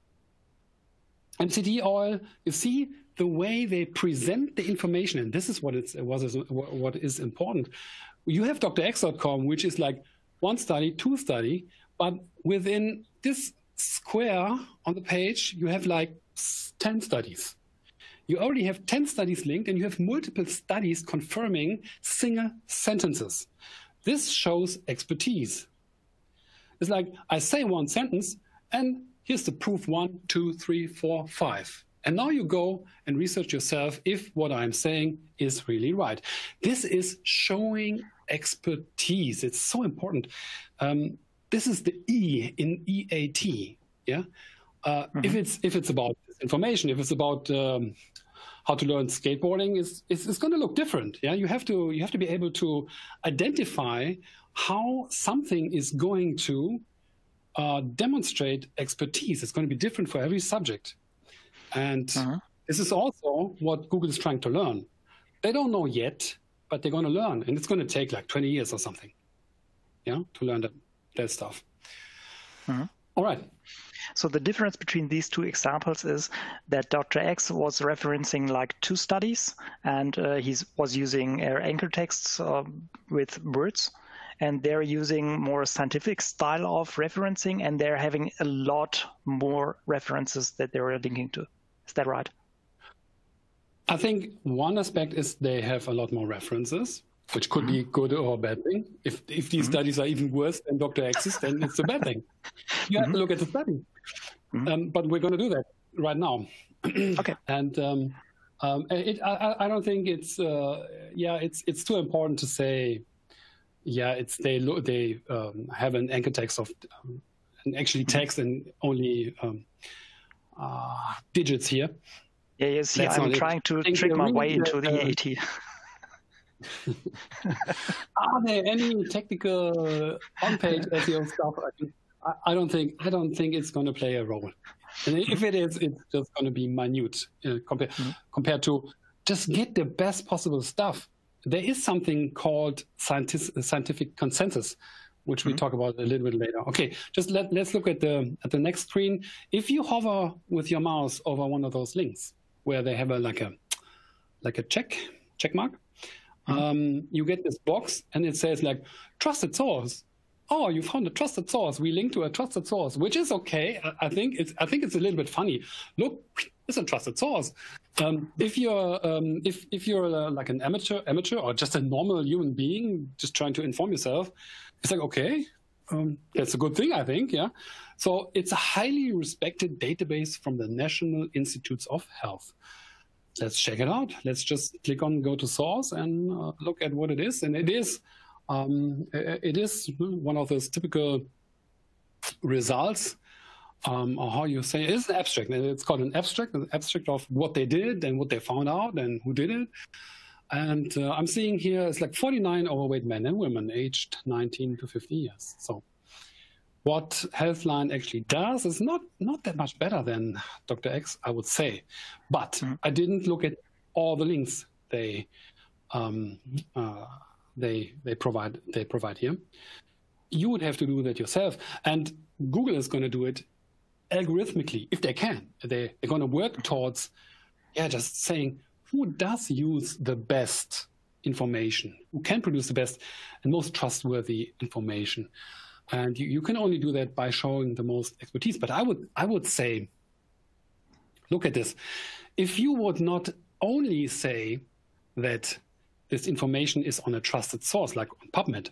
M C T oil, you see the way they present the information, and this is what, it's, what, is, what is important. You have Doctor X dot com, which is like one study, two study, but within this square on the page, you have like ten studies. You already have ten studies linked, and you have multiple studies confirming single sentences. This shows expertise. It's like I say one sentence, and here's the proof one, two, three, four, five. And now you go and research yourself if what I'm saying is really right. This is showing expertise. It's so important. Um, this is the E in E A T. Yeah. Uh, mm-hmm. If it's if it's about information, if it's about um, how to learn skateboarding, is it's, it's going to look different. Yeah. You have to you have to be able to identify how something is going to uh, demonstrate expertise. It's going to be different for every subject. And uh-huh. this is also what Google is trying to learn. They don't know yet, but they're going to learn. And it's going to take like twenty years or something, yeah, to learn that, that stuff. Uh-huh. All right. So the difference between these two examples is that Doctor X was referencing like two studies, and uh, he was using uh, anchor texts uh, with words. And they're using more scientific style of referencing, and they're having a lot more references that they're linking to. Is that right? I think one aspect is they have a lot more references, which could mm-hmm. be good or a bad thing. If if these mm-hmm. studies are even worse than Doctor X's, then it's a bad thing. You have mm-hmm. to look at the study. Mm-hmm. Um, but we're going to do that right now. Okay. And um, um, it, I, I don't think it's uh, yeah, it's it's too important to say. Yeah, it's they they um, have an anchor text of um, and actually text and only um, uh, digits here. Yeah, you see, That's I'm trying it. to Thank trick my way into the uh, E A T. Are there any technical on-page S E O stuff? I, I don't think I don't think it's going to play a role. And if it is, it's just going to be minute uh, compared mm-hmm. compared to just get the best possible stuff. There is something called scientific, scientific consensus, which mm-hmm. we talk about a little bit later. Okay, just let, let's look at the at the next screen. If you hover with your mouse over one of those links where they have a like a like a check check mark, mm-hmm. um, you get this box and it says like trusted source. Oh, you found a trusted source. We link to a trusted source, which is okay. I, I think it's I think it's a little bit funny. Look, it's a trusted source. Um, if you're um, if if you're uh, like an amateur amateur or just a normal human being just trying to inform yourself, it's like okay, um, that's a good thing, I think. Yeah. So it's a highly respected database from the National Institutes of Health. Let's check it out. Let's just click on go to source and uh, look at what it is. And it is um, it is one of those typical results um, or how you say it, it's an abstract. It's called an abstract, an abstract of what they did and what they found out and who did it. And uh, I'm seeing here it's like forty-nine overweight men and women aged nineteen to fifty years. So what Healthline actually does is not, not that much better than Doctor X, I would say. But mm-hmm. I didn't look at all the links they um, uh, they they provide they provide here. You would have to do that yourself, and Google is going to do it algorithmically if they can. They, they're going to work towards, yeah, just saying who does use the best information, who can produce the best and most trustworthy information. And you, you can only do that by showing the most expertise. But I would I would say, look at this. If you would not only say that this information is on a trusted source, like on PubMed,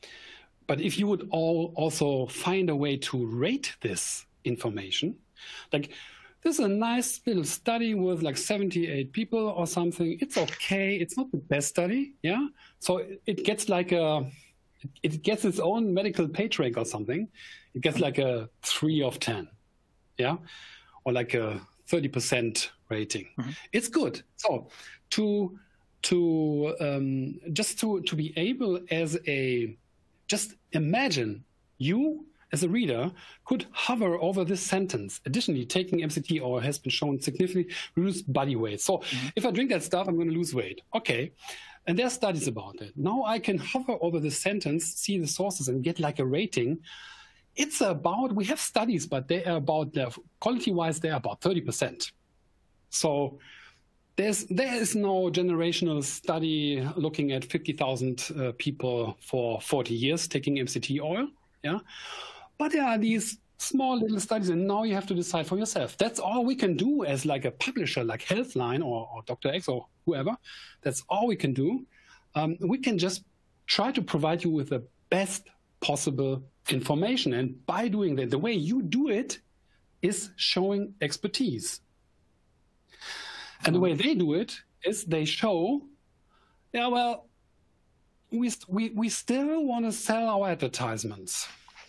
but if you would all also find a way to rate this information, like this is a nice little study with like seventy-eight people or something. It's okay. It's not the best study, yeah? So it gets like a, it gets its own medical page rank or something. It gets like a three of ten, yeah? Or like a thirty percent rating. Mm-hmm. It's good. So to, to um, just to, to be able as a, just imagine you as a reader could hover over this sentence. Additionally, taking M C T oil has been shown significantly reduce body weight. So mm-hmm. if I drink that stuff, I'm going to lose weight. Okay. And there are studies about it. Now I can hover over the sentence, see the sources, and get like a rating. It's about, we have studies, but they are about, quality-wise, they're about thirty percent. So there's, there is no generational study looking at fifty thousand uh, people for forty years taking M C T oil. Yeah. But there are these small little studies, and now you have to decide for yourself. That's all we can do as like a publisher, like Healthline or, or Doctor X or whoever. That's all we can do. Um, we can just try to provide you with the best possible information. And by doing that, the way you do it is showing expertise. And the way they do it is they show, yeah, well, we, we, we still want to sell our advertisements.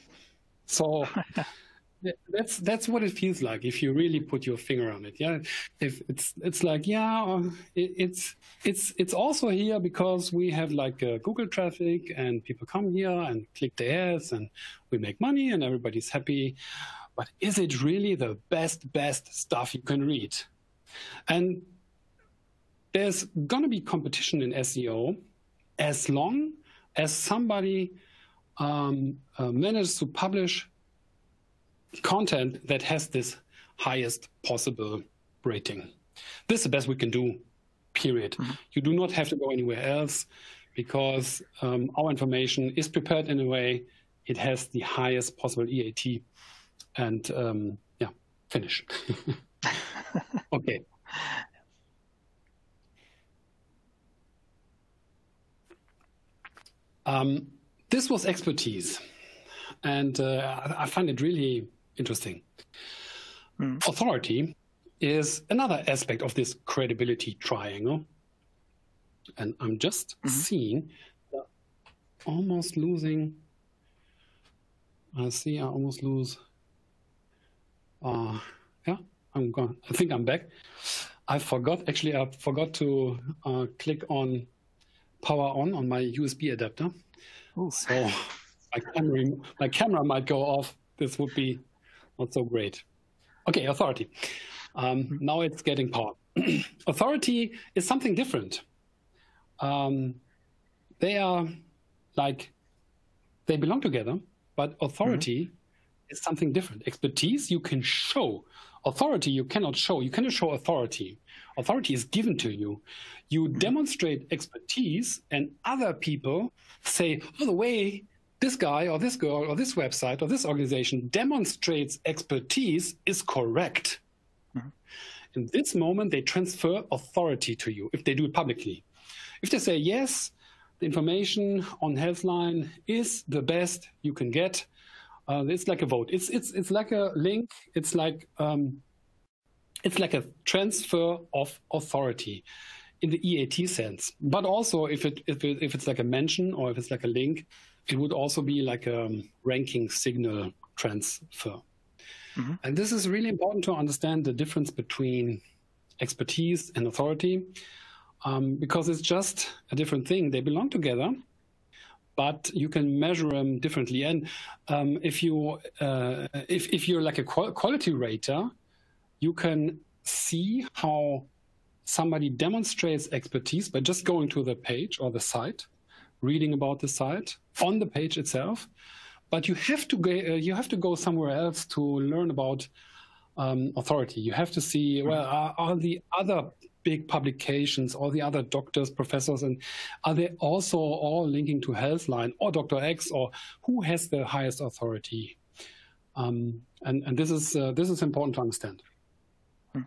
So that's that's what it feels like if you really put your finger on it. Yeah, if it's it's like yeah, it, it's it's it's also here because we have like uh, Google traffic and people come here and click the ads and we make money and everybody's happy. But is it really the best best stuff you can read? And there's going to be competition in S E O as long as somebody um, uh, manages to publish content that has this highest possible rating. This is the best we can do, period. Mm-hmm. You do not have to go anywhere else because um, our information is prepared in a way it has the highest possible E A T. And um, yeah, finish. Okay. Um, this was expertise, and uh, I find it really interesting. Mm. Authority is another aspect of this credibility triangle, and I'm just mm-hmm. seeing uh, almost losing. I see. I almost lose. Uh, yeah, I'm gone. I think I'm back. I forgot. Actually, I forgot to uh, click on power on on my U S B adapter. Ooh. So my camera, my camera might go off. This would be not so great. Okay, authority. Um, mm-hmm. Now it's getting power. Authority is something different. Um, they are like, they belong together, but authority mm-hmm. is something different. Expertise you can show. Authority you cannot show. You cannot show authority. Authority is given to you. You demonstrate expertise, and other people say, oh, the way this guy or this girl or this website or this organization demonstrates expertise is correct. Mm-hmm. In this moment, they transfer authority to you if they do it publicly. If they say, yes, the information on Healthline is the best you can get, uh, it's like a vote. It's, it's, it's like a link. It's like... Um, It's like a transfer of authority in the E A T sense. But also, if it, if it if it's like a mention or if it's like a link, it would also be like a ranking signal transfer. Mm-hmm. And this is really important to understand the difference between expertise and authority, um, because it's just a different thing. They belong together, but you can measure them differently. And um, if you uh, if if you're like a quality rater, you can see how somebody demonstrates expertise by just going to the page or the site, reading about the site on the page itself. But you have to go, uh, you have to go somewhere else to learn about um, authority. You have to see, well, are, are the other big publications, all the other doctors, professors, and are they also all linking to Healthline or Doctor X, or who has the highest authority? Um, and, and this is uh, this is important to understand. Hmm.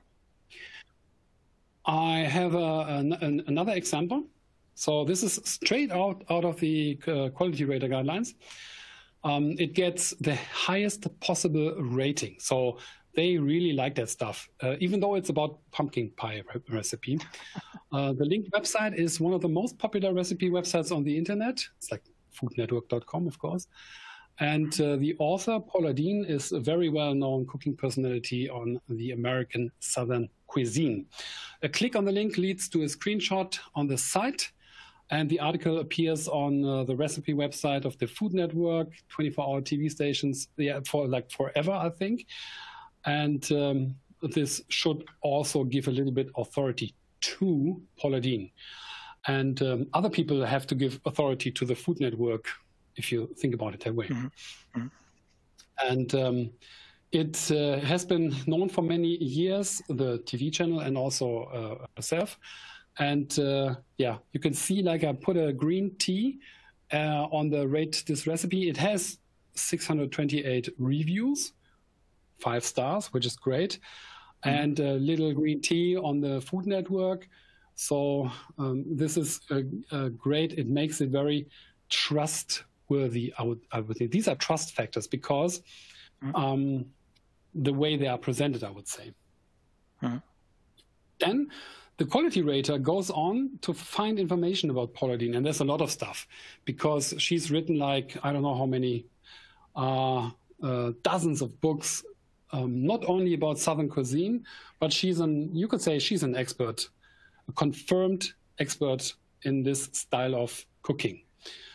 I have a, an, an, another example. So this is straight out, out of the uh, quality rater guidelines. Um, it gets the highest possible rating. So they really like that stuff, uh, even though it's about pumpkin pie re recipe. Uh, the linked website is one of the most popular recipe websites on the internet. It's like food network dot com, of course. And uh, the author, Paula Deen, is a very well-known cooking personality on the American Southern cuisine. A click on the link leads to a screenshot on the site. And the article appears on uh, the recipe website of the Food Network, twenty-four hour T V stations, yeah, for like forever, I think. And um, this should also give a little bit authority to Paula Deen. And um, other people have to give authority to the Food Network, if you think about it that way. Mm-hmm. Mm-hmm. And um, it uh, has been known for many years, the T V channel and also uh, herself. And uh, yeah, you can see, like, I put a green tea uh, on the rate this recipe. It has six hundred twenty-eight reviews, five stars, which is great, mm-hmm. and a little green tea on the Food Network. So um, this is uh, uh, great. It makes it very trustworthy. I would, I would say these are trust factors because mm-hmm. um, the way they are presented, I would say. Mm-hmm. Then the quality rater goes on to find information about Paula Deen, and there's a lot of stuff because she's written, like, I don't know how many, uh, uh, dozens of books, um, not only about Southern cuisine, but she's an, you could say she's an expert, a confirmed expert in this style of cooking.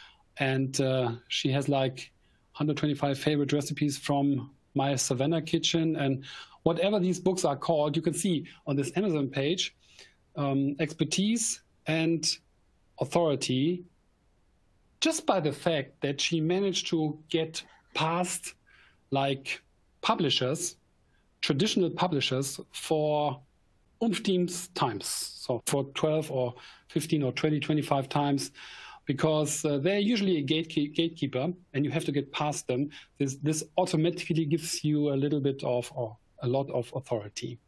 And uh, she has like one hundred twenty-five favorite recipes from My Savannah Kitchen, and whatever these books are called, you can see on this Amazon page. Um, expertise and authority, just by the fact that she managed to get past, like, publishers, traditional publishers, for umpteen times, so for twelve or fifteen or twenty, twenty-five times, because uh, they're usually a gatekeep gatekeeper, and you have to get past them. This, this automatically gives you a little bit of, or a lot of authority.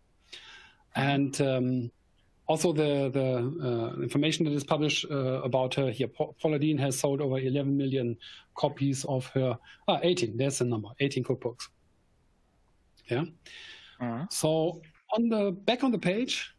And um, Also, the, the uh, information that is published uh, about her here, Paula Deen has sold over eleven million copies of her, ah, eighteen, there's the number, eighteen cookbooks. Yeah. Uh-huh. So on the back on the page,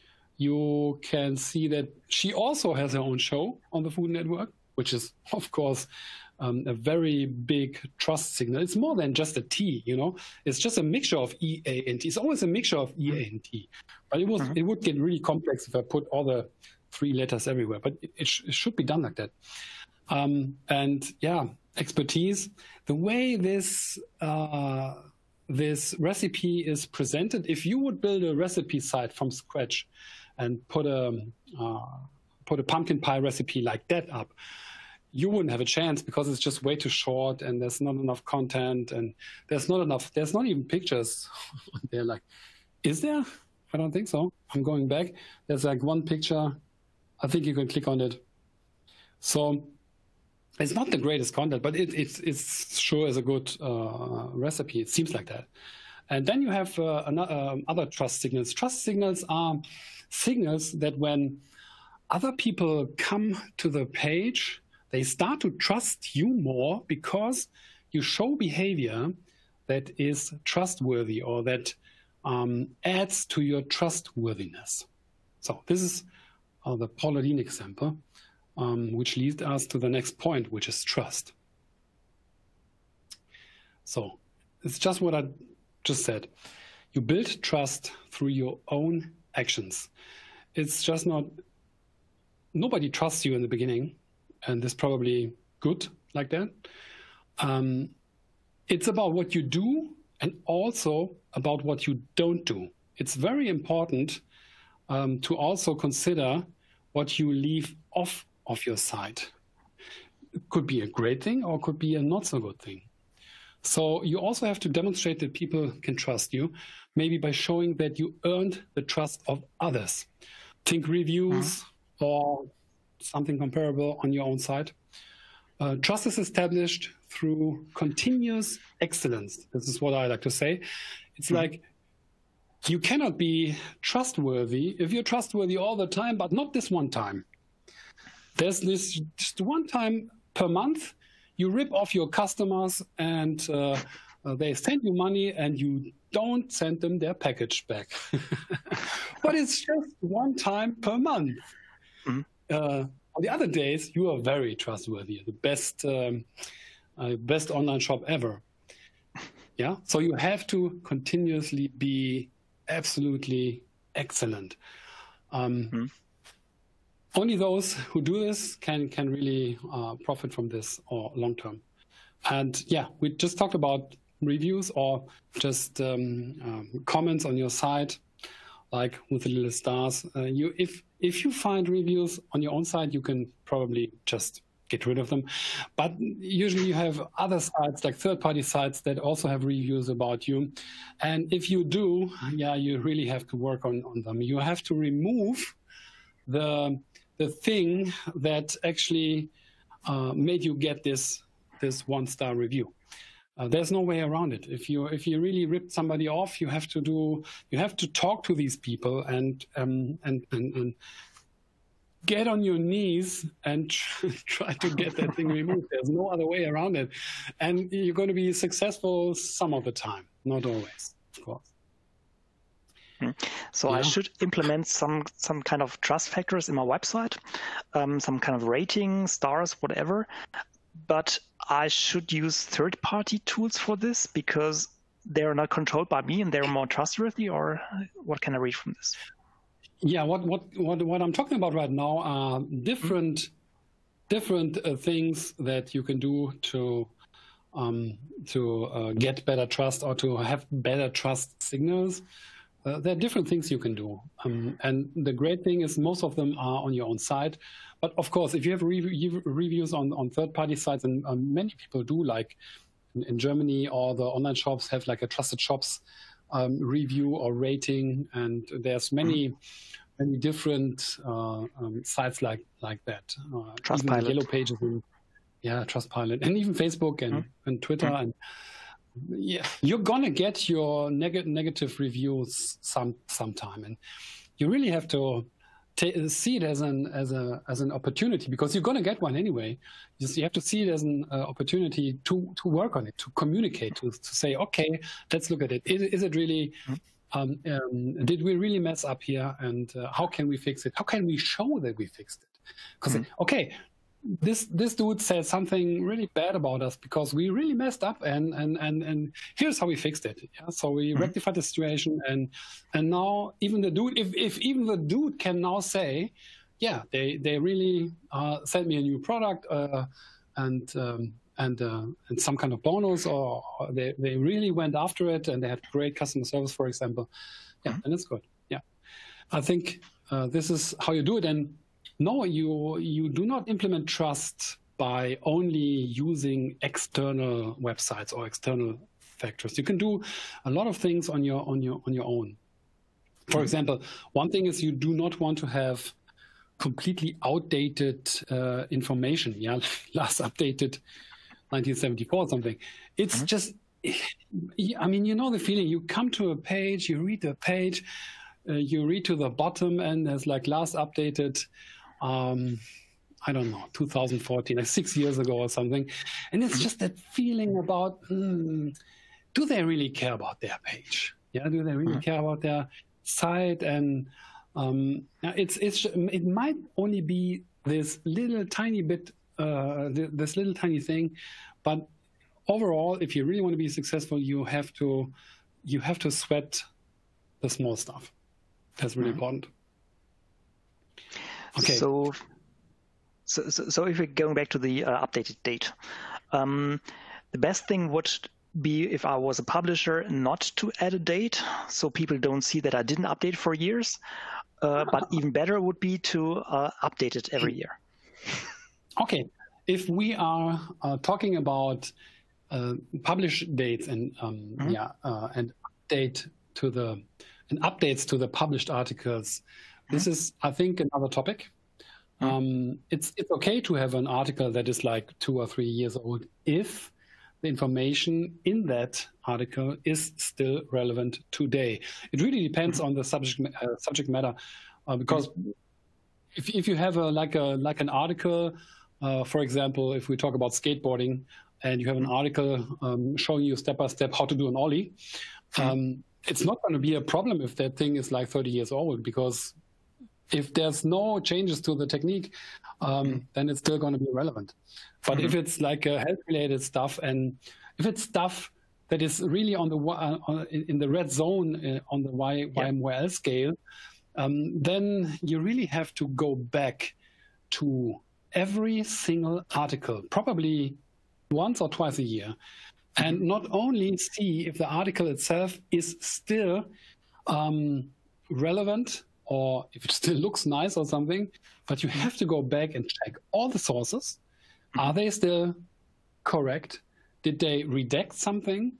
you can see that she also has her own show on the Food Network, which is, of course, um, a very big trust signal. It's more than just a T, you know. It's just a mixture of E, A, and T. It's always a mixture of E, A, and T. But it was uh-huh. it would get really complex if I put all the three letters everywhere. But it, it, sh it should be done like that. Um, and yeah, expertise. The way this uh, this recipe is presented, if you would build a recipe site from scratch and put a uh, put a pumpkin pie recipe like that up, you wouldn't have a chance because it's just way too short and there's not enough content and there's not enough, there's not even pictures. They're like, is there? I don't think so. I'm going back. There's like one picture. I think you can click on it. So it's not the greatest content, but it, it's, it's sure is a good uh, recipe. It seems like that. And then you have uh, another, um, other trust signals. Trust signals are signals that when other people come to the page, they start to trust you more because you show behavior that is trustworthy or that um, adds to your trustworthiness. So this is uh, the Paula Deen example, um, which leads us to the next point, which is trust. So it's just what I just said. You build trust through your own actions. It's just not, nobody trusts you in the beginning, and it's probably good like that. Um, it's about what you do and also about what you don't do. It's very important um, to also consider what you leave off of your site. It could be a great thing or it could be a not so good thing. So you also have to demonstrate that people can trust you, maybe by showing that you earned the trust of others. Think reviews mm-hmm. or something comparable on your own site. Uh, trust is established through continuous excellence. This is what I like to say. It's mm-hmm. like you cannot be trustworthy if you're trustworthy all the time, but not this one time. There's this just one time per month you rip off your customers and uh, uh, they send you money and you don't send them their package back. But it's just one time per month. Mm-hmm. uh, on the other days, you are very trustworthy, the best, um, uh, best online shop ever. Yeah, so you have to continuously be absolutely excellent. Um, mm-hmm. Only those who do this can can really uh, profit from this or long term. And yeah, we just talked about reviews or just um, um, comments on your site, like with the little stars. Uh, you if if you find reviews on your own site, you can probably just get rid of them. But usually you have other sites, like third-party sites, that also have reviews about you. And if you do, yeah, you really have to work on, on them. You have to remove the the thing that actually uh, made you get this this one-star review. Uh, there's no way around it. If you if you really ripped somebody off, you have to do you have to talk to these people and um, and, and and get on your knees and try to get that thing removed. There's no other way around it, and you're going to be successful some of the time, not always, of course. So yeah. I should implement some some kind of trust factors in my website, um, some kind of rating, stars, whatever. But I should use third-party tools for this because they're not controlled by me and they're more trustworthy. Or what can I read from this? Yeah, what what what what I'm talking about right now are different mm-hmm. different uh, things that you can do to um, to uh, get better trust or to have better trust signals. Uh, there are different things you can do. Um, and the great thing is most of them are on your own site. But of course, if you have re- reviews on, on third-party sites, and um, many people do, like in, in Germany, or the online shops have like a trusted shops um, review or rating. And there's many, many different uh, um, sites like, like that. Uh, Trustpilot. Yellow Pages, and, yeah, Trustpilot, and even Facebook and, mm-hmm. and Twitter. Mm-hmm. and Yeah, you're gonna get your neg- negative reviews some sometime, and you really have to t- see it as an as a as an opportunity, because you're gonna get one anyway. You, just, you have to see it as an uh, opportunity to to work on it, to communicate, to to say, okay, let's look at it. Is, is it really? Um, um, did we really mess up here? And uh, how can we fix it? How can we show that we fixed it? Because mm-hmm. okay. This this dude said something really bad about us because we really messed up, and and and, and here's how we fixed it. Yeah? So we mm-hmm. rectified the situation, and and now even the dude, if if even the dude can now say, yeah, they they really uh, sent me a new product uh, and um, and uh, and some kind of bonus, or, or they they really went after it and they had great customer service, for example. Yeah, mm-hmm. and it's good. Yeah, I think uh, this is how you do it. And no, you you do not implement trust by only using external websites or external factors. You can do a lot of things on your on your on your own. For example, one thing is you do not want to have completely outdated uh, information. Yeah, last updated nineteen seventy-four or something. It's mm-hmm. just, I mean, you know the feeling. You come to a page, you read the page, uh, you read to the bottom, and there's like last updated. Um, I don't know, two thousand fourteen, like six years ago or something. And it's just that feeling about, mm, do they really care about their page? Yeah, do they really mm-hmm. care about their site? And um, it's it's it might only be this little tiny bit, uh, this little tiny thing, but overall, if you really want to be successful, you have to you have to sweat the small stuff. That's really mm-hmm. important. Okay. So, so, so if we're going back to the uh, updated date, um, the best thing would be if I was a publisher not to add a date, so people don't see that I didn't update for years. Uh, but even better would be to uh, update it every year. Okay, if we are uh, talking about uh, publish dates and um, mm-hmm. yeah, uh, and update to the and updates to the published articles, mm-hmm. this is, I think, another topic. Mm-hmm. Um, it's it's okay to have an article that is like two or three years old if the information in that article is still relevant today. It really depends mm-hmm. on the subject uh, subject matter, uh, because mm-hmm. if if you have a like a like an article, uh, for example, if we talk about skateboarding, and you have an article um, showing you step by step how to do an ollie, mm-hmm. um, it's not going to be a problem if that thing is like thirty years old, because if there's no changes to the technique, um, mm-hmm. then it's still going to be relevant. But mm-hmm. if it's like uh, health-related stuff, and if it's stuff that is really on the uh, on, in the red zone uh, on the y, yeah. Y M Y L scale, um, then you really have to go back to every single article, probably once or twice a year, and not only see if the article itself is still um, relevant, or if it still looks nice or something, but you have to go back and check all the sources. Are they still correct? Did they redact something?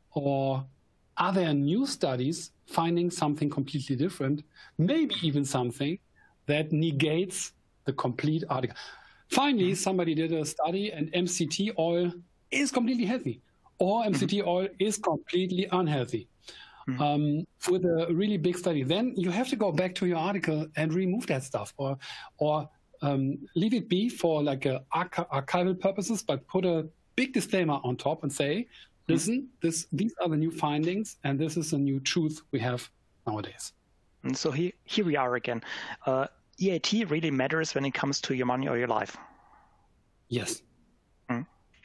Or are there new studies finding something completely different? Maybe even something that negates the complete article. Finally, somebody did a study and M C T oil is completely healthy, or M C T oil is completely unhealthy. Mm-hmm. Um, with a really big study, then you have to go back to your article and remove that stuff, or or um, leave it be for like a arch- archival purposes, but put a big disclaimer on top and say, listen, mm-hmm. this these are the new findings, and this is a new truth we have nowadays. And so here, here we are again. Uh, E A T really matters when it comes to your money or your life. Yes. Mm-hmm.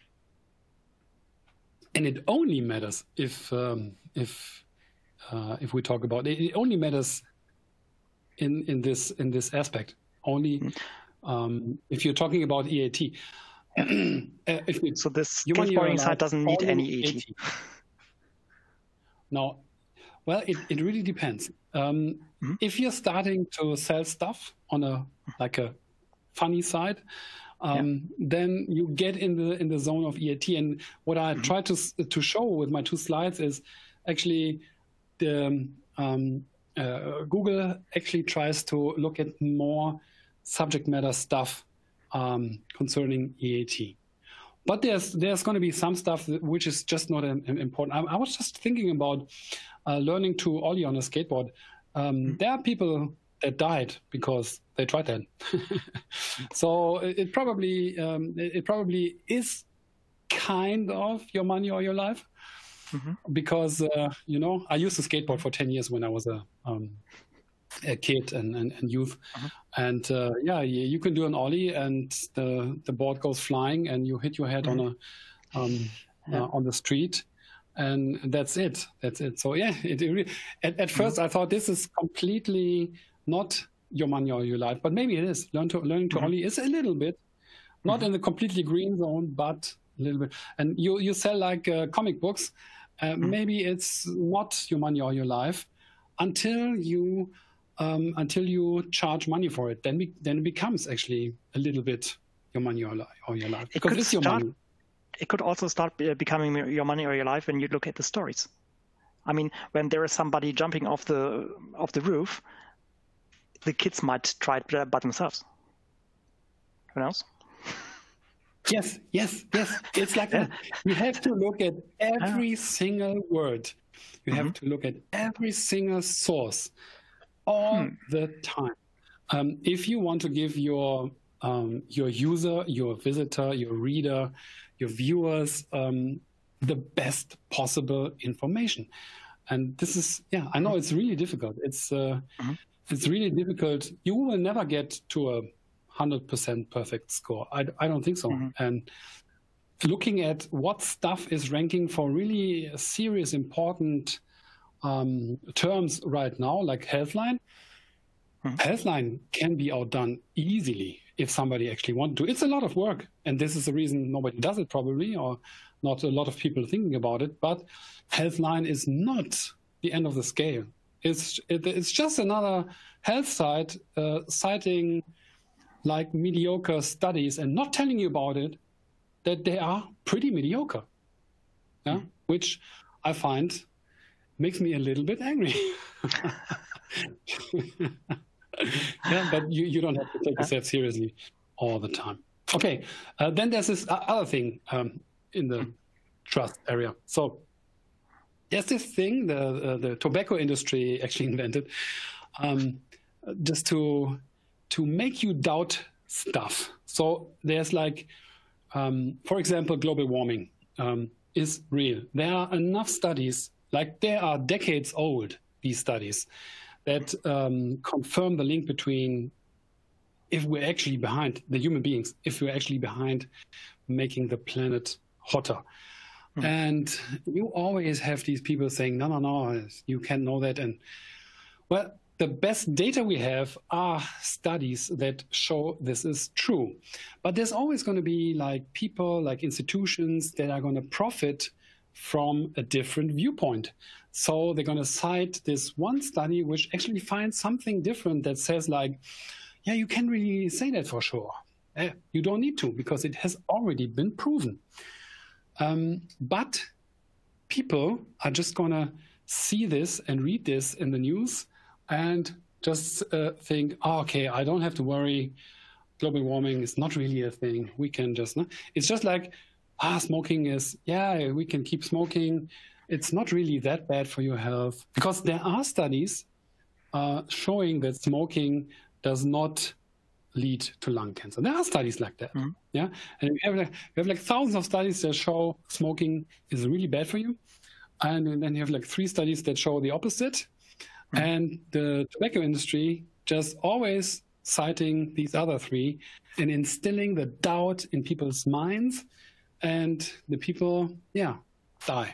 And it only matters if um, if Uh, if we talk about it, it only matters in in this in this aspect. Only um, if you're talking about E A T. uh, if we, so this skateboarding site doesn't need any E A T. No, well, it, it really depends. Um, mm-hmm. If you're starting to sell stuff on a like a funny site, um, yeah. then you get in the in the zone of E A T. And what I mm-hmm. try to to show with my two slides is actually. The, um, uh, Google actually tries to look at more subject matter stuff um, concerning E A T. But there's there's going to be some stuff that, which is just not um, important. I, I was just thinking about uh, learning to ollie on a skateboard. Um, mm-hmm. There are people that died because they tried that. So it, it probably um, it, it probably is kind of your money or your life. Mm-hmm. Because, uh, you know, I used to skateboard for ten years when I was a, um, a kid and, and, and youth. Mm-hmm. And, uh, yeah, you, you can do an ollie and the, the board goes flying and you hit your head mm-hmm. on a um, yeah. uh, on the street. And that's it. That's it. So, yeah, it, it really, at, at first mm-hmm. I thought this is completely not your money or your life. But maybe it is. Learn to, learning to mm-hmm. ollie is a little bit, not mm-hmm. in the completely green zone, but a little bit. And you, you sell like uh, comic books. Uh, mm. Maybe it's not your money or your life until you um, until you charge money for it. Then be, then it becomes actually a little bit your money or, li- or your life. It could it's your start, money. It could also start becoming your money or your life when you look at the stories. I mean, when there is somebody jumping off the off the roof, the kids might try it by themselves. Who knows? Yes, yes, yes. It's like that. You have to look at every single word. You mm-hmm. have to look at every single source all hmm. the time. Um, if you want to give your um, your user, your visitor, your reader, your viewers um, the best possible information. And this is, yeah, I know it's really difficult. It's uh, mm-hmm. it's really difficult. You will never get to a one hundred percent perfect score. I, I don't think so. Mm-hmm. And looking at what stuff is ranking for really serious, important um, terms right now, like Healthline. Mm-hmm. Healthline can be outdone easily if somebody actually wants to. It's a lot of work, and this is the reason nobody does it probably, or not a lot of people thinking about it. But Healthline is not the end of the scale. It's it, it's just another health site uh, citing like mediocre studies and not telling you about it, that they are pretty mediocre, yeah? Mm-hmm. Which I find makes me a little bit angry. Yeah, but you, you don't have to take yourself seriously all the time. Okay, uh, then there's this other thing um, in the trust area. So there's this thing the uh, the tobacco industry actually invented, um, just to to make you doubt stuff. So there's like, um, for example, global warming um, is real. There are enough studies, like they are decades old, these studies, that um, confirm the link between if we're actually behind, the human beings, if we're actually behind making the planet hotter. Mm. And you always have these people saying, no, no, no, you can't know that. And well, the best data we have are studies that show this is true. But there's always going to be like people, like institutions that are going to profit from a different viewpoint. So they're going to cite this one study which actually finds something different that says like, yeah, you can't really say that for sure. Eh, you don't need to, because it has already been proven. Um, but people are just going to see this and read this in the news and just uh, think, oh, okay, I don't have to worry. Global warming is not really a thing. We can just, no? It's just like, ah, smoking is, yeah, we can keep smoking. It's not really that bad for your health, because there are studies uh, showing that smoking does not lead to lung cancer. There are studies like that. Mm-hmm. Yeah, and we have like we have like thousands of studies that show smoking is really bad for you, and then you have like three studies that show the opposite. Mm-hmm. And the tobacco industry just always citing these other three and instilling the doubt in people's minds, and the people, yeah, die.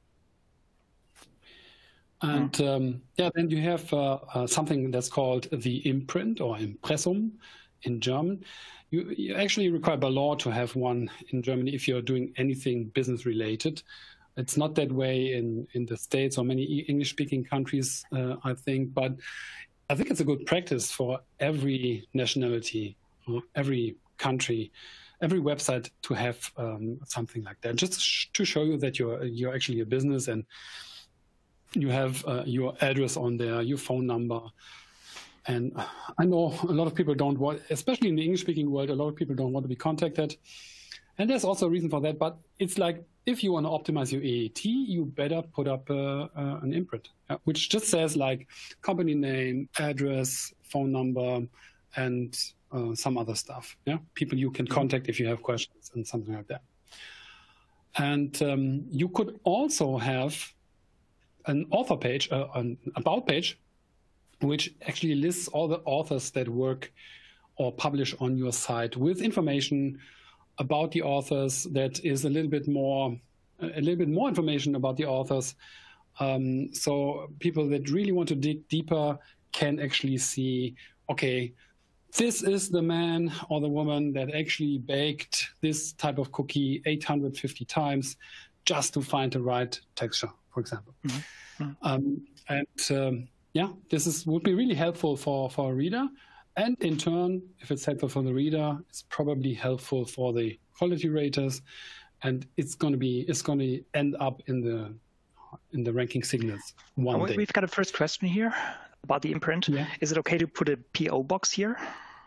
And mm. um, yeah, then you have uh, uh, something that's called the imprint or Impressum in German. You, you actually require by law to have one in Germany if you're doing anything business related. It's not that way in, in the States or many English-speaking countries, uh, I think. But I think it's a good practice for every nationality, or every country, every website to have um, something like that, just sh to show you that you're you're actually a business and you have uh, your address on there, your phone number. And I know a lot of people don't want, especially in the English-speaking world, a lot of people don't want to be contacted. And there's also a reason for that. But it's like, if you want to optimize your E A T, you better put up uh, uh, an imprint, yeah, which just says like company name, address, phone number, and uh, some other stuff. Yeah, people you can contact if you have questions and something like that. And um, you could also have an author page, uh, an about page, which actually lists all the authors that work or publish on your site with information about the authors that is a little bit more, a little bit more information about the authors. Um, so people that really want to dig deeper can actually see, okay, this is the man or the woman that actually baked this type of cookie eight hundred fifty times just to find the right texture, for example. Mm-hmm. Mm-hmm. Um, and um, yeah, this is would be really helpful for, for a reader. And in turn, if it's helpful for the reader, it's probably helpful for the quality raters, and it's going to be it's going to end up in the in the ranking signals one oh, day. We've got a first question here about the imprint. Yeah. Is it okay to put a P O box here,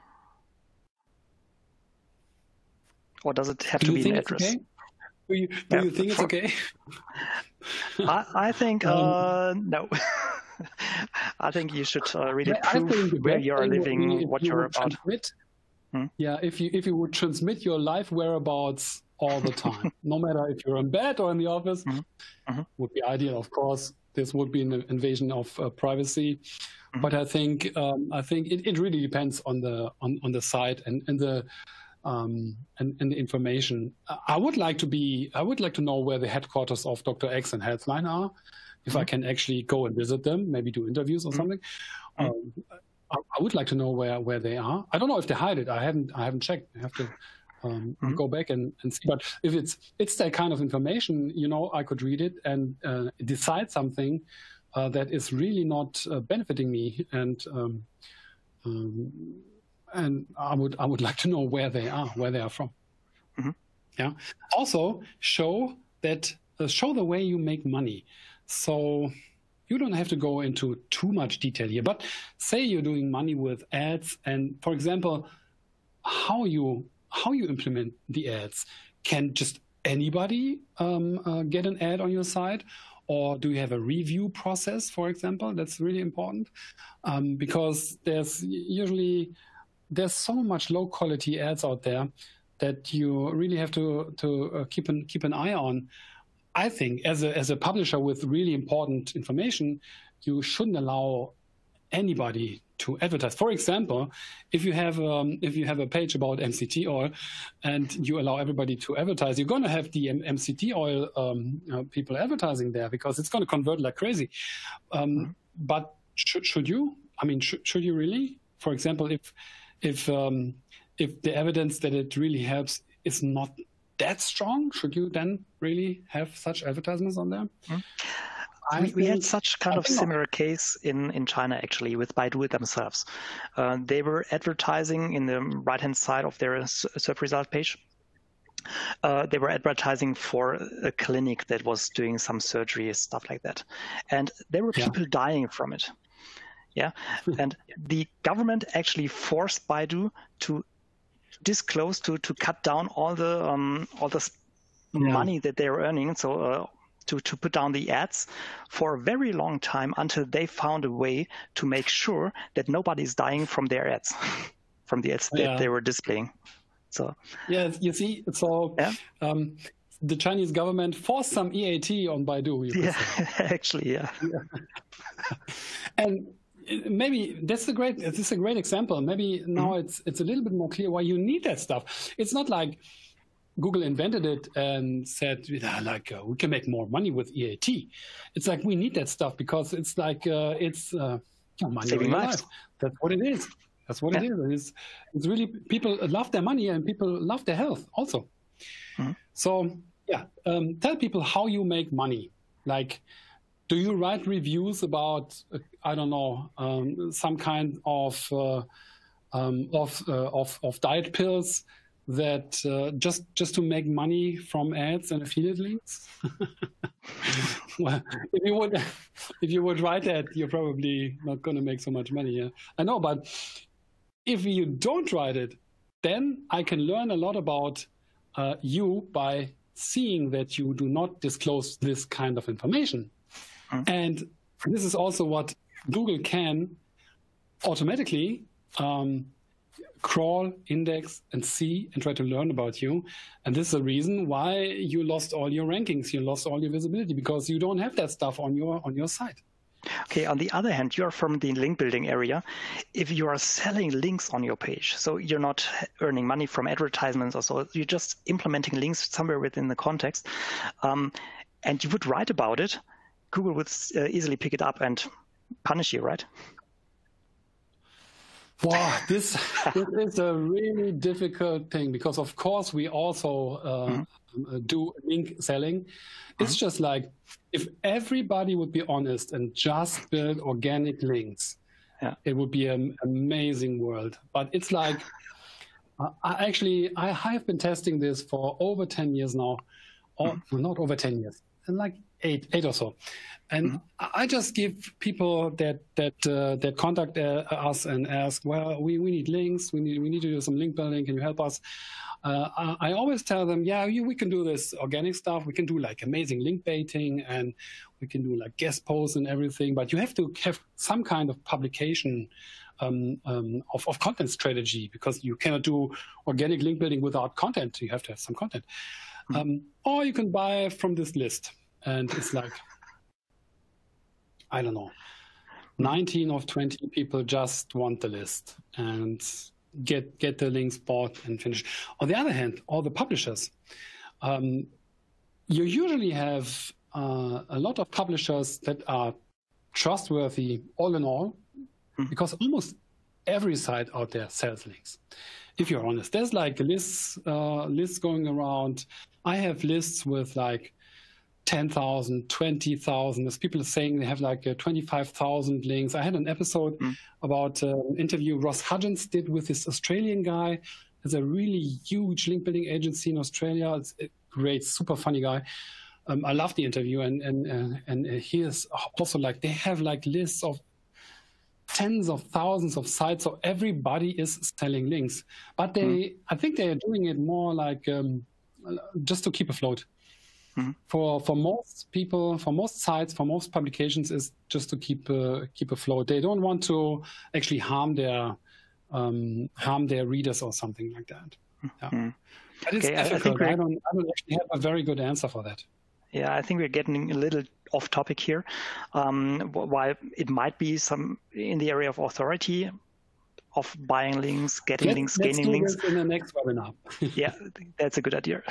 or does it have do to be an address? Okay? Do you, do yeah. you think it's okay? I, I think um, uh, no. I think you should uh, really yeah, prove where you're living, what you you're about. Hmm? Yeah, if you if you would transmit your life whereabouts all the time, no matter if you're in bed or in the office, mm-hmm. Mm-hmm. would be ideal. Of course, this would be an invasion of uh, privacy, mm-hmm. but I think um, I think it, it really depends on the on, on the site and and the um, and, and the information. I would like to be I would like to know where the headquarters of Doctor X and Healthline are. if mm-hmm. I can actually go and visit them, maybe do interviews or mm-hmm. something. Um, I, I would like to know where, where they are. I don't know if they hide it. I haven't I haven't checked. I have to um, mm-hmm. go back and, and see. But if it's it's that kind of information, you know, I could read it and uh, decide something uh, that is really not uh, benefiting me, and um, um, and I would I would like to know where they are, where they are from. Mm-hmm. Yeah. Also show that uh, show the way you make money. So you don't have to go into too much detail here, but say you're doing money with ads, and for example, how you how you implement the ads. Can just anybody um, uh, get an ad on your site, or do you have a review process, for example? That's really important um, because there's usually there's so much low quality ads out there that you really have to to uh, keep an keep an eye on. I think as a as a publisher with really important information, you shouldn't allow anybody to advertise. For example, if you have um, if you have a page about M C T oil and you allow everybody to advertise, you're going to have the M C T oil um, uh, people advertising there because it's going to convert like crazy. Um, mm-hmm. But should should you? I mean, should should you really? For example, if if um, if the evidence that it really helps is not that strong, should you then really have such advertisements on there? Mm-hmm. We, we had such kind of similar not. case in, in China, actually, with Baidu themselves. Uh, they were advertising in the right-hand side of their search result page. Uh, they were advertising for a clinic that was doing some surgery, stuff like that. And there were people yeah. dying from it. Yeah, and the government actually forced Baidu to disclose to to cut down all the um, all the yeah. money that they were earning. So uh, to to put down the ads for a very long time until they found a way to make sure that nobody's dying from their ads, from the ads yeah. that they were displaying. So yeah, you see, so yeah. um, the Chinese government forced some E A T on Baidu. You could yeah, say. actually, yeah. yeah. And maybe that's a great. This is a great example. Maybe now mm-hmm. it's it's a little bit more clear why you need that stuff. It's not like Google invented it and said like uh, we can make more money with E A T. It's like we need that stuff because it's like uh, it's uh, money saving lives. Life. That's what it is. That's what yeah. it is. It's it's really people love their money and people love their health also. Mm-hmm. So yeah, um, tell people how you make money. Like, do you write reviews about, uh, I don't know, um, some kind of uh, um, of, uh, of of diet pills that uh, just just to make money from ads and affiliate links? Well, if you would if you would write that, you're probably not going to make so much money. Yeah, I know, but if you don't write it, then I can learn a lot about uh, you by seeing that you do not disclose this kind of information. And this is also what Google can automatically um, crawl, index, and see and try to learn about you. And this is the reason why you lost all your rankings, you lost all your visibility, because you don't have that stuff on your on your site. Okay, on the other hand, you're from the link building area. If you are selling links on your page, so you're not earning money from advertisements or so, you're just implementing links somewhere within the context, um, and you would write about it, Google would uh, easily pick it up and punish you, right? Wow, this, this is a really difficult thing because, of course, we also uh, mm-hmm. do link selling. It's mm-hmm. just like if everybody would be honest and just build organic links, yeah. it would be an amazing world. But it's like, uh, I actually, I have been testing this for over ten years now, or mm-hmm. well, not over ten years, and like eight, eight or so. And mm-hmm. I just give people that that uh, that contact uh, us and ask, well, we, we need links, we need we need to do some link building. Can you help us? Uh, I, I always tell them, yeah, you, we can do this organic stuff. We can do like amazing link baiting, and we can do like guest posts and everything. But you have to have some kind of publication um, um, of, of content strategy, because you cannot do organic link building without content. You have to have some content, mm-hmm. um, or you can buy from this list, and it's like, I don't know, nineteen of twenty people just want the list and get get the links bought and finished. On the other hand, all the publishers, um, you usually have uh, a lot of publishers that are trustworthy all in all, mm-hmm. because almost every site out there sells links. If you're honest, there's like lists, uh, lists going around. I have lists with like ten thousand, twenty thousand. There's people saying they have like uh, twenty-five thousand links. I had an episode mm. about uh, an interview Ross Hudgens did with this Australian guy. There's a really huge link building agency in Australia. It's a great, super funny guy. Um, I love the interview, and and uh, and he is also like, they have like lists of tens of thousands of sites, so everybody is selling links. But they, mm. I think they are doing it more like um, just to keep afloat. Mm-hmm. For for most people, for most sites, for most publications, is just to keep uh, keep afloat. They don't want to actually harm their um, harm their readers or something like that. Yeah. Mm-hmm. But it's okay, difficult. I, I don't I don't actually have a very good answer for that. Yeah, I think we're getting a little off topic here. Um, while it might be some in the area of authority, of buying links, getting let's, links, let's gaining do links. This in the next webinar. Yeah, that's a good idea.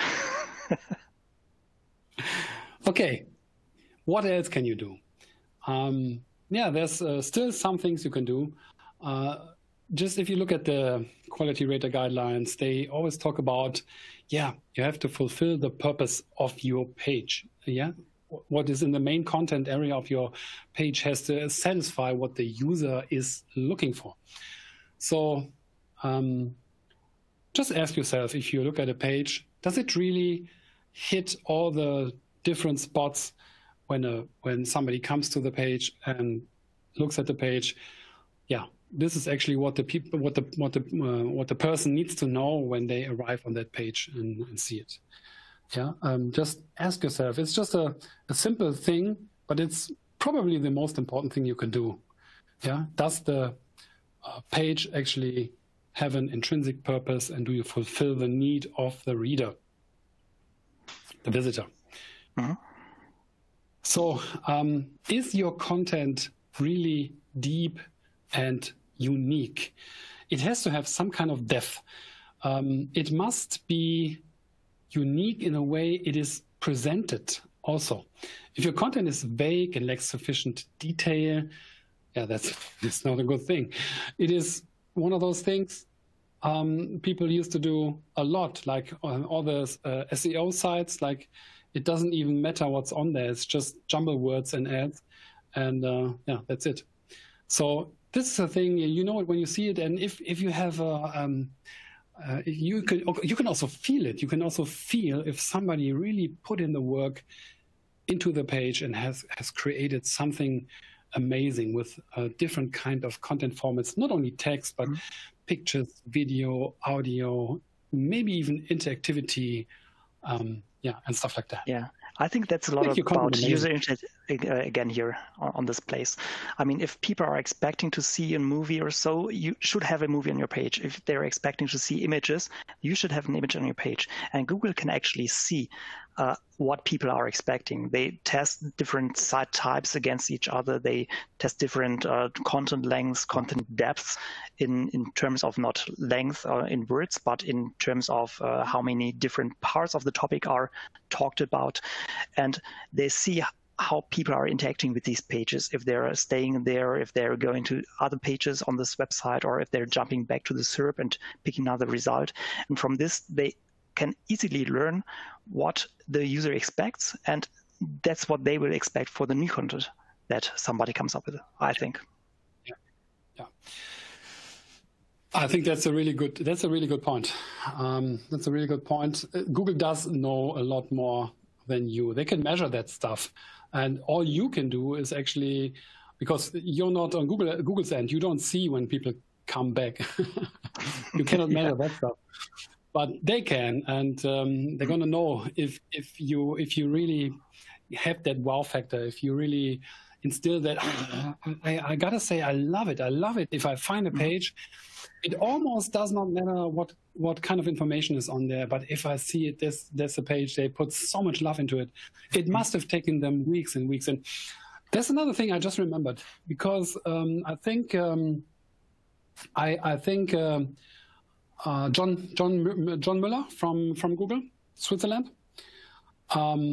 Okay, what else can you do? Um, yeah, there's uh, still some things you can do. Uh, just if you look at the quality rater guidelines, they always talk about, yeah, you have to fulfill the purpose of your page. Yeah, what is in the main content area of your page has to satisfy what the user is looking for. So um, just ask yourself, if you look at a page, does it really hit all the different spots when a when somebody comes to the page and looks at the page? Yeah, this is actually what the people what the what the uh, what the person needs to know when they arrive on that page and, and see it. Yeah, um, just ask yourself. It's just a, a simple thing, but it's probably the most important thing you can do. Yeah, does the uh, page actually have an intrinsic purpose, and do you fulfill the need of the reader, the visitor? Mm-hmm. So um, is your content really deep and unique? It has to have some kind of depth. Um, it must be unique in a way it is presented also. If your content is vague and lacks sufficient detail, yeah, that's, that's not a good thing. It is one of those things um, people used to do a lot, like on all the uh, S E O sites, like it doesn't even matter what's on there. It's just jumble words and ads. And uh, yeah, that's it. So this is a thing, you know it when you see it. And if, if you have a, um, uh, you can, you can also feel it. You can also feel if somebody really put in the work into the page and has, has created something amazing with a different kind of content formats, not only text, but mm-hmm. pictures, video, audio, maybe even interactivity, um, yeah, and stuff like that. Yeah, I think that's a lot of, about user interest uh, again here on, on this place. I mean, if people are expecting to see a movie or so, you should have a movie on your page. If they're expecting to see images, you should have an image on your page. And Google can actually see uh, what people are expecting. They test different site types against each other. They test different uh, content lengths, content depths in, in terms of not length uh, in words, but in terms of uh, how many different parts of the topic are talked about. And they see how people are interacting with these pages, if they're staying there, if they're going to other pages on this website, or if they're jumping back to the S E R P and picking another result. And from this, they can easily learn what the user expects, and that's what they will expect for the new content that somebody comes up with, I think. Yeah, yeah. I think that's a really good. That's a really good point. Um, that's a really good point. Google does know a lot more than you. They can measure that stuff, and all you can do is actually, because you're not on Google Google's end, you don't see when people come back. You cannot measure yeah. that stuff. But they can, and um, they're going to know if if you if you really have that wow factor, if you really instill that. I, I gotta say, I love it. I love it. If I find a page, it almost does not matter what what kind of information is on there. But if I see it, there's there's a page they put so much love into it. It must have taken them weeks and weeks. And there's another thing I just remembered, because um, I think um, I I think. Um, Uh, John John John Müller from from Google Switzerland um,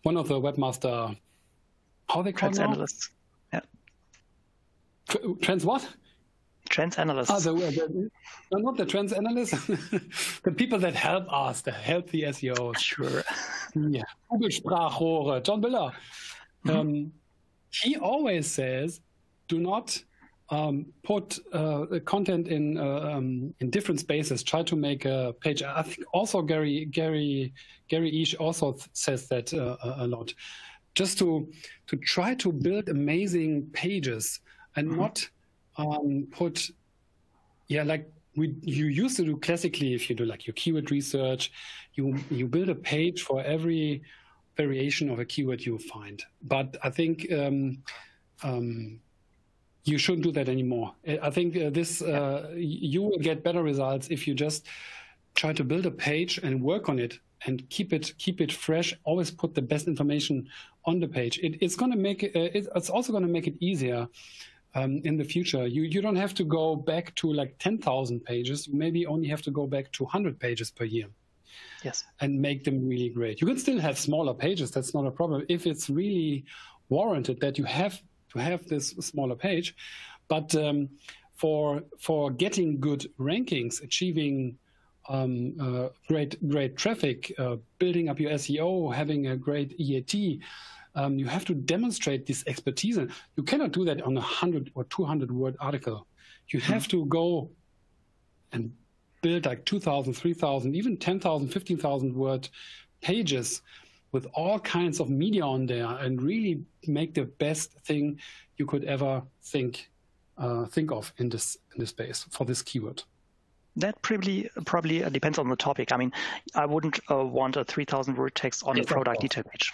one of the webmaster, how they call Trends now? analysts. Yeah. Trends what? Trends analysts. Ah, the, the, no, not the trends analysts. The people that help us, that help the S E Os. Sure. Yeah. Google Sprachrohre, John Biller. Mm-hmm. Um, he always says, do not um, put uh, content in uh, um, in different spaces. Try to make a page. I think also Gary Gary Gary Ish also th- says that uh, a lot. Just to to try to build amazing pages and mm-hmm. not um, put, yeah, like we you used to do classically. If you do like your keyword research, you you build a page for every variation of a keyword you find. But I think um, um, you shouldn't do that anymore. I think uh, this uh, you will get better results if you just try to build a page and work on it and keep it keep it fresh. Always put the best information on the page. It, it's going to make it, uh, it's also going to make it easier um, in the future. You you don't have to go back to like ten thousand pages. Maybe only have to go back to one hundred pages per year. Yes. And make them really great. You can still have smaller pages. That's not a problem if it's really warranted that you have to have this smaller page. But um, for for getting good rankings, achieving um, uh, great great traffic, uh, building up your S E O, having a great E A T, um, you have to demonstrate this expertise. And you cannot do that on a hundred or two hundred word article. You have mm-hmm. to go and build like two thousand, three thousand, even ten thousand, fifteen thousand word pages with all kinds of media on there and really make the best thing you could ever think uh, think of in this in this space for this keyword. That probably probably depends on the topic. I mean, I wouldn't uh, want a three thousand word text on yes, a product detail page.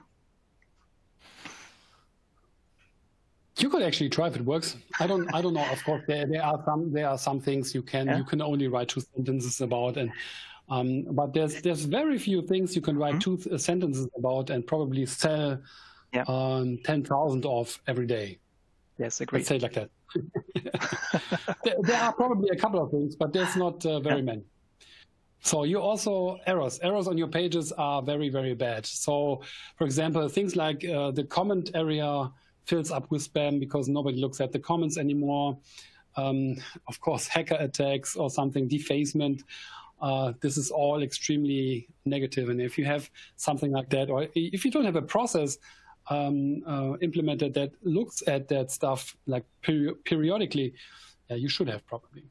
You could actually try if it works. I don't. I don't know. Of course, there, there are some. There are some things you can. Yeah. You can only write two sentences about, and um, but there's there's very few things you can write mm-hmm. two th- sentences about and probably sell yeah. um, ten thousand of every day. Yes, agreed. Let's say it like that. there, there are probably a couple of things, but there's not uh, very yeah. many. So you also errors. Errors on your pages are very very bad. So, for example, things like uh, the comment area fills up with spam because nobody looks at the comments anymore. Um, of course, hacker attacks or something, defacement. Uh, this is all extremely negative. And if you have something like that, or if you don't have a process um, uh, implemented that looks at that stuff like peri- periodically, yeah, you should have probably.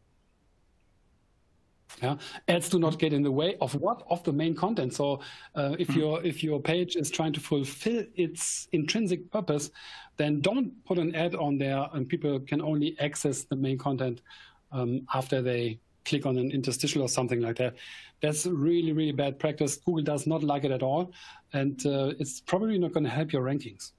Yeah, ads do not get in the way of what of the main content. So uh, if mm-hmm. your if your page is trying to fulfill its intrinsic purpose, then don't put an ad on there, and people can only access the main content um, after they click on an interstitial or something like that. That's really really bad practice. Google does not like it at all, and uh, it's probably not going to help your rankings.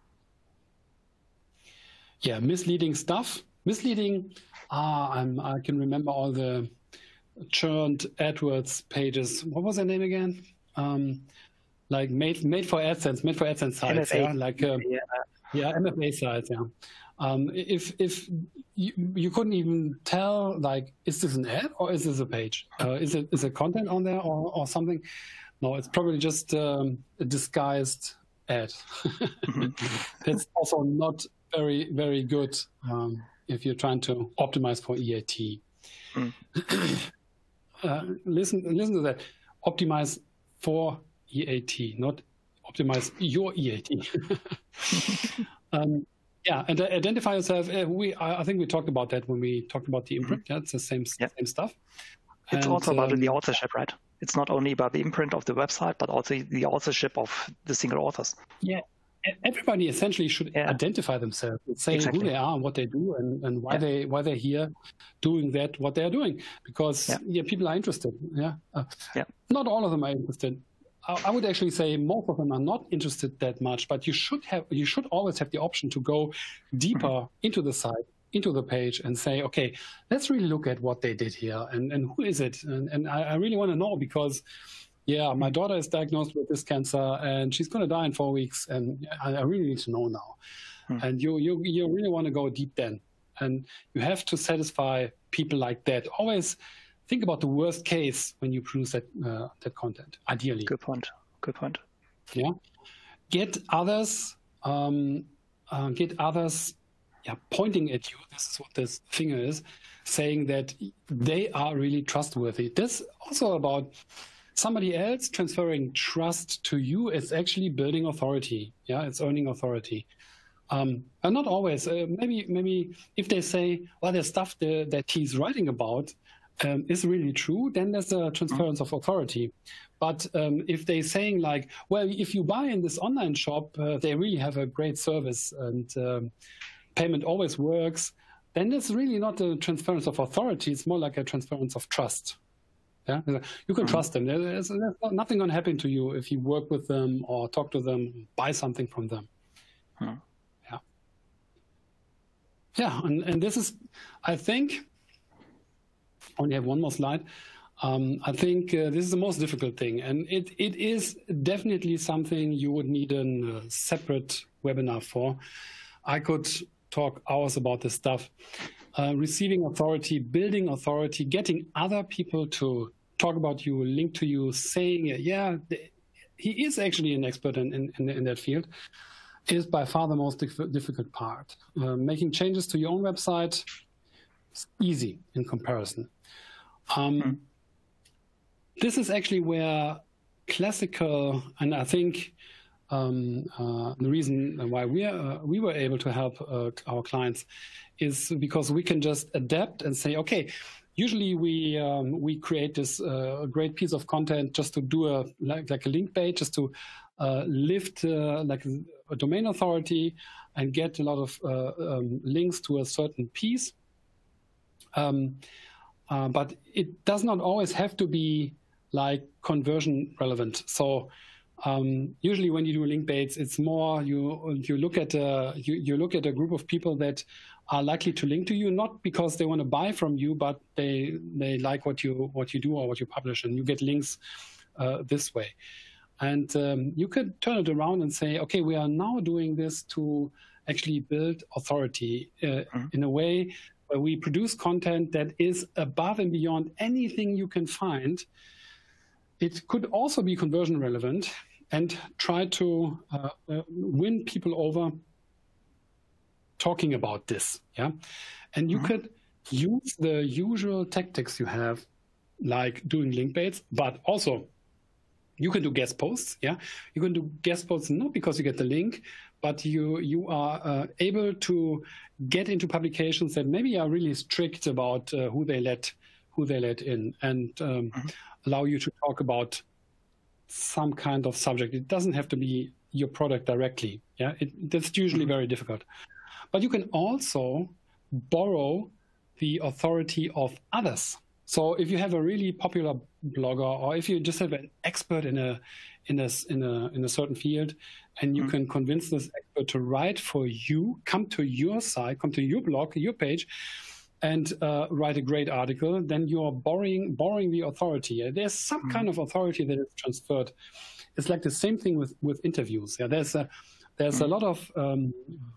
Yeah, misleading stuff. Misleading. Ah, I'm, I can remember all the churned AdWords pages. What was their name again? Um, like made made for AdSense, made for AdSense sites, yeah, like uh, yeah. yeah, M F A sites, yeah. Um, if if you, you couldn't even tell, like, is this an ad or is this a page? Uh, is it is it content on there or, or something? No, it's probably just um, a disguised ad. That's also not very very good um, if you're trying to optimize for E A T. Mm. Uh, listen, listen to that. Optimize for E A T, not optimize your E A T. um, yeah, and uh, identify yourself. Uh, we, I, I think we talked about that when we talked about the imprint. Mm-hmm. Yeah, it's the same, yeah. same stuff. It's and, also about um, the authorship, right? It's not only about the imprint of the website, but also the authorship of the single authors. Yeah. Everybody essentially should yeah. identify themselves and say exactly. who they are and what they do and, and why yeah. they why they're here doing that, what they're doing. Because yeah, yeah people are interested. Yeah. Uh, yeah. Not all of them are interested. I, I would actually say most of them are not interested that much, but you should have you should always have the option to go deeper mm-hmm. into the site, into the page and say, okay, let's really look at what they did here and, and who is it? And, and I, I really want to know because yeah, my daughter is diagnosed with this cancer and she's going to die in four weeks. And I, I really need to know now. Hmm. And you, you, you really want to go deep then. And you have to satisfy people like that. Always think about the worst case when you produce that, uh, that content, ideally. Good point. Good point. Yeah. get others, um, uh, get others yeah, pointing at you. This is what this finger is, saying that they are really trustworthy. This also about somebody else transferring trust to you. It's actually building authority. Yeah, it's earning authority. Um, and not always. Uh, maybe, maybe if they say, well, the stuff the, that he's writing about um, is really true, then there's a transference of authority. But um, if they're saying like, well, if you buy in this online shop, uh, they really have a great service and um, payment always works, then it's really not a transference of authority. It's more like a transference of trust. Yeah, you can mm-hmm. trust them. There's, there's nothing going to happen to you if you work with them or talk to them, buy something from them. Hmm. Yeah, yeah, and, and this is, I think, I only have one more slide. Um, I think uh, this is the most difficult thing, and it it is definitely something you would need a uh, separate webinar for. I could talk hours about this stuff. Uh, receiving authority, building authority, getting other people to talk about you, link to you, saying, yeah, he is actually an expert in, in, in that field, is by far the most dif difficult part. Uh, making changes to your own website is easy in comparison. Um, mm. This is actually where classical, and I think um, uh, the reason why we, are, uh, we were able to help uh, our clients is because we can just adapt and say, okay, usually we um, we create this uh, great piece of content just to do a like, like a link page, just to uh, lift uh, like a domain authority and get a lot of uh, um, links to a certain piece. Um, uh, but it does not always have to be like conversion relevant. So um, usually when you do link baits, it's more you you look at a, you you look at a group of people that are likely to link to you, not because they want to buy from you, but they they like what you what you do or what you publish, and you get links uh, this way. And um, you could turn it around and say, okay, we are now doing this to actually build authority uh, mm-hmm. in a way where we produce content that is above and beyond anything you can find. It could also be conversion relevant and try to uh, uh, win people over talking about this, yeah? And you mm-hmm. could use the usual tactics you have, like doing link baits, but also you can do guest posts, yeah? You can do guest posts not because you get the link, but you you are uh, able to get into publications that maybe are really strict about uh, who they let who they let in, and um, mm-hmm. allow you to talk about some kind of subject. It doesn't have to be your product directly, yeah? It, that's usually mm-hmm. very difficult. But you can also borrow the authority of others. So if you have a really popular blogger, or if you just have an expert in a in a in a in a certain field, and you mm-hmm. can convince this expert to write for you, come to your site, come to your blog, your page, and uh, write a great article, then you are borrowing borrowing the authority. There's some mm-hmm. kind of authority that is transferred. It's like the same thing with with interviews. Yeah, there's a there's mm-hmm. a lot of um,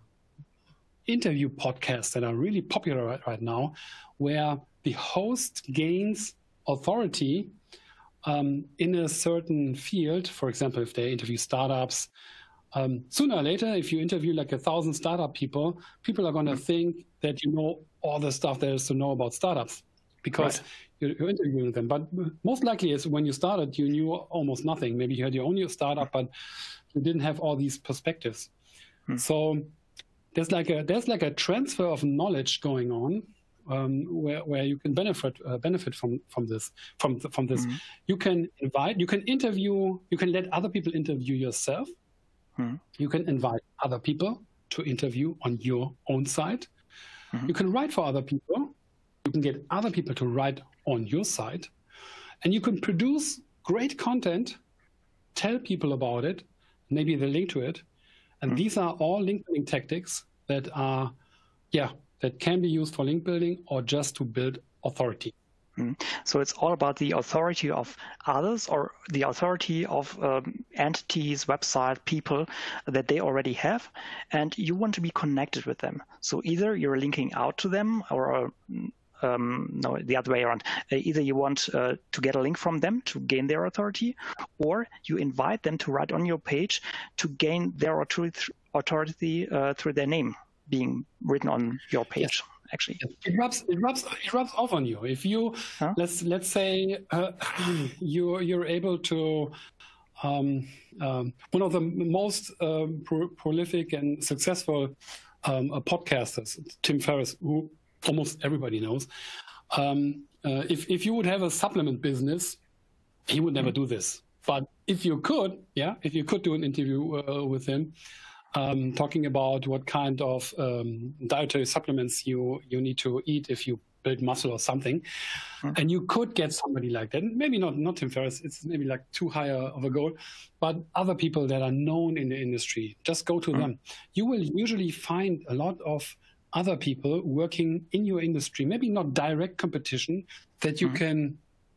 interview podcasts that are really popular right, right now, where the host gains authority um, in a certain field. For example, if they interview startups, um, sooner or later, if you interview like a thousand startup people, people are going to think that you know all the stuff there is to know about startups because right. you're, you're interviewing them. But most likely is when you started, you knew almost nothing. Maybe you had your own startup, but you didn't have all these perspectives. Hmm. So there's like a there's like a transfer of knowledge going on, um, where where you can benefit uh, benefit from from this from from this. Mm-hmm. You can invite, you can interview, you can let other people interview yourself. Mm-hmm. You can invite other people to interview on your own site. Mm-hmm. You can write for other people. You can get other people to write on your site, and you can produce great content. Tell people about it. Maybe they link to it. And mm-hmm. these are all link building tactics that are, yeah, that can be used for link building or just to build authority. Mm-hmm. So it's all about the authority of others or the authority of um, entities, website, people that they already have, and you want to be connected with them. So either you're linking out to them or um, no, the other way around. Uh, either you want uh, to get a link from them to gain their authority, or you invite them to write on your page to gain their authority, authority uh, through their name being written on your page. Yes. Actually, it rubs it rubs it rubs off on you. If you huh? let's let's say uh, you you're able to. Um, um, one of the most uh, pro prolific and successful um, uh, podcasters, Tim Ferriss, who almost everybody knows. Um, uh, if if you would have a supplement business, he would never do this. But if you could, yeah, if you could do an interview uh, with him, um, talking about what kind of um, dietary supplements you you need to eat if you build muscle or something, mm-hmm. and you could get somebody like that. Maybe not not Tim Ferriss. It's maybe like too high of a goal, but other people that are known in the industry. Just go to mm-hmm. them. You will usually find a lot of other people working in your industry. Maybe not direct competition that you mm-hmm. can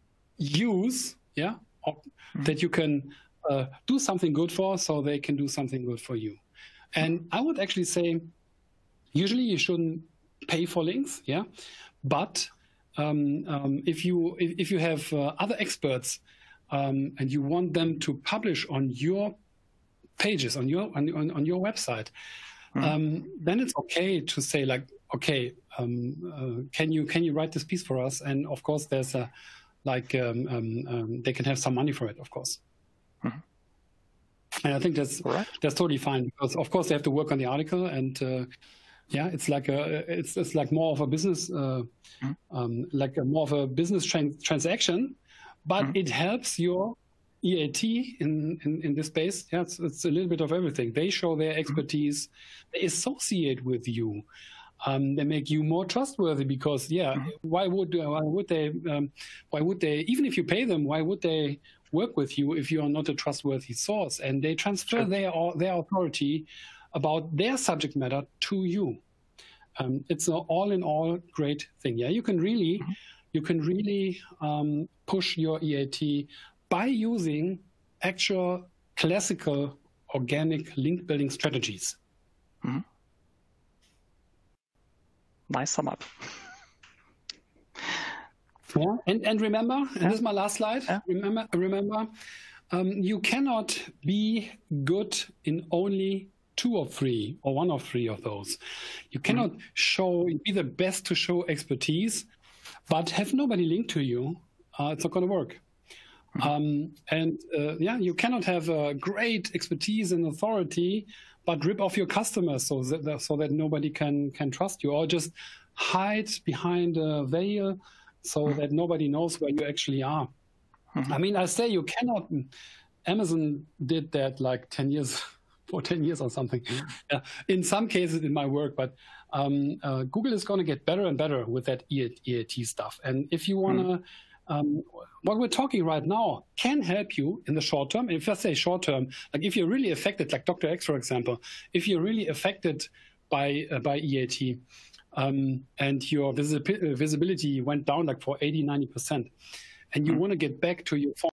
use, yeah, or mm-hmm. that you can uh, do something good for, so they can do something good for you. And mm-hmm. I would actually say, usually you shouldn't pay for links, yeah. But um, um, if you if, if you have uh, other experts um, and you want them to publish on your pages on your on on, on your website, mm-hmm. um, then it's okay to say like, okay, um, uh, can you can you write this piece for us? And of course, there's a like um, um, um, they can have some money for it, of course. Mm-hmm. And I think that's right. that's totally fine, because of course they have to work on the article and. Uh, Yeah, it's like a it's it's like more of a business, uh, mm-hmm. um, like a more of a business trans transaction, but mm-hmm. it helps your E A T in, in in this space. Yeah, it's, it's a little bit of everything. They show their expertise, mm-hmm. they associate with you, um, they make you more trustworthy. Because yeah, mm-hmm. why would uh, why would they um, why would they even if you pay them, why would they work with you if you are not a trustworthy source? And they transfer sure. their their authority about their subject matter to you. Um, it's an all-in-all great thing. Yeah, you can really, mm-hmm. you can really um, push your E A T by using actual classical organic link building strategies. Mm-hmm. Nice sum up. Yeah, and and remember, yeah. and this is my last slide. Yeah. Remember, remember, um, you cannot be good in only two or three or one of three of those. You cannot mm-hmm. show, be the best to show expertise, but have nobody linked to you. Uh, it's not going to work. Mm-hmm. Um, and uh, yeah, you cannot have a great expertise and authority, but rip off your customers so that so that nobody can can trust you, or just hide behind a veil so mm-hmm. that nobody knows where you actually are. Mm-hmm. I mean, I say you cannot. Amazon did that like ten years. For ten years or something. Uh, in some cases in my work, but um, uh, Google is going to get better and better with that E A T stuff. And if you want to, mm. um, what we're talking right now can help you in the short term. If I say short term, like if you're really affected, like Doctor X, for example, if you're really affected by uh, by E A T um, and your visi- visibility went down like for eighty, ninety percent, and you mm. want to get back to your form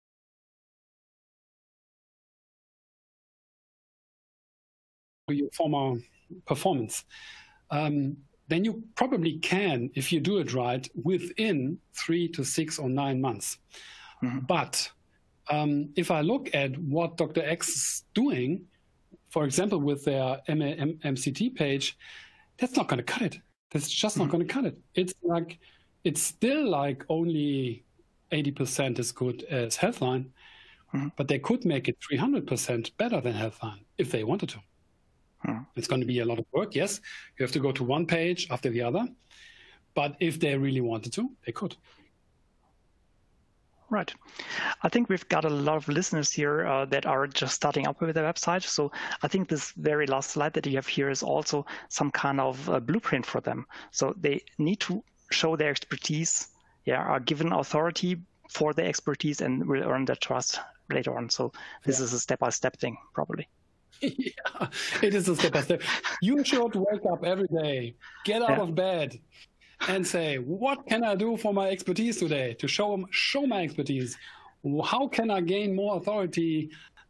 your former performance, um, then you probably can, if you do it right, within three to six or nine months. Mm-hmm. But um, if I look at what Doctor X is doing, for example, with their M C T page, that's not going to cut it. That's just mm-hmm. not going to cut it. It's like, it's still like only eighty percent as good as Healthline, mm-hmm. but they could make it three hundred percent better than Healthline if they wanted to. Hmm. It's going to be a lot of work, yes. You have to go to one page after the other. But if they really wanted to, they could. Right. I think we've got a lot of listeners here uh, that are just starting up with their website. So I think this very last slide that you have here is also some kind of uh, blueprint for them. So they need to show their expertise, yeah, are given authority for their expertise and will earn their trust later on. So this yeah. is a step-by-step thing, probably. Yeah, it is a step by step. You should wake up every day, get out yeah. of bed, and say, "What can I do for my expertise today to show show my expertise? How can I gain more authority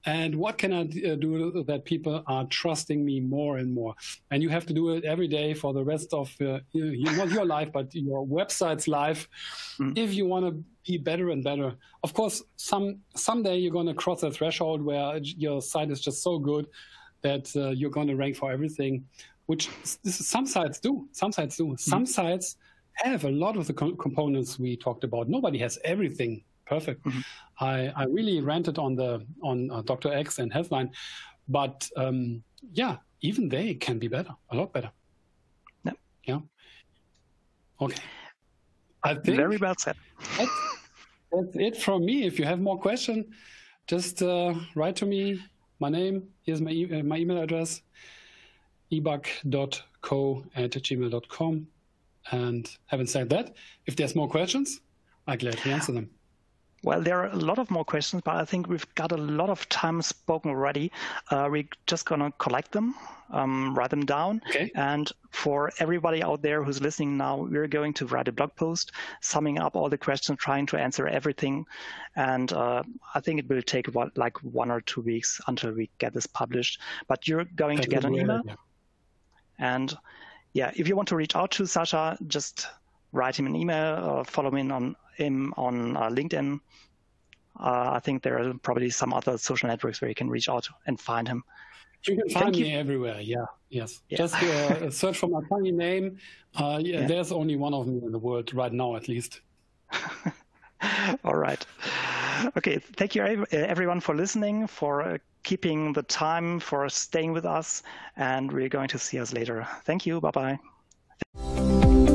and what can I do that people are trusting me more and more? And you have to do it every day for the rest of uh, not your life, but your website's life. Mm. If you want to be better and better, of course, some someday you're going to cross a threshold where your site is just so good that uh, you're going to rank for everything, which this is, some sites do. Some sites do. Mm. Some sites have a lot of the co components we talked about. Nobody has everything perfect. Mm-hmm. I, I really ranted on the on uh, Doctor X and Healthline, but um, yeah, even they can be better, a lot better. Yeah. Yeah. Okay. I think very well said. That's, that's it from me. If you have more questions, just uh, write to me. My name, here's my, e my email address, ebug dot co at gmail dot com. And having said that, if there's more questions, I gladly answer them. Well, there are a lot of more questions, but I think we've got a lot of time spoken already. Uh, we're just going to collect them, um, write them down. Okay. And for everybody out there who's listening now, we're going to write a blog post, summing up all the questions, trying to answer everything. And uh, I think it will take what, like one or two weeks until we get this published. But you're going That to get an email. Idea. And yeah, if you want to reach out to Sascha, just write him an email or follow him on him on uh, LinkedIn. Uh, I think there are probably some other social networks where you can reach out and find him. You can find Thank me you. everywhere. Yeah, yes. Yeah. Just uh, search for my funny name. Uh, yeah, yeah. There's only one of me in the world right now, at least. All right. Okay. Thank you, everyone, for listening, for uh, keeping the time, for staying with us, and we're going to see us later. Thank you. Bye-bye.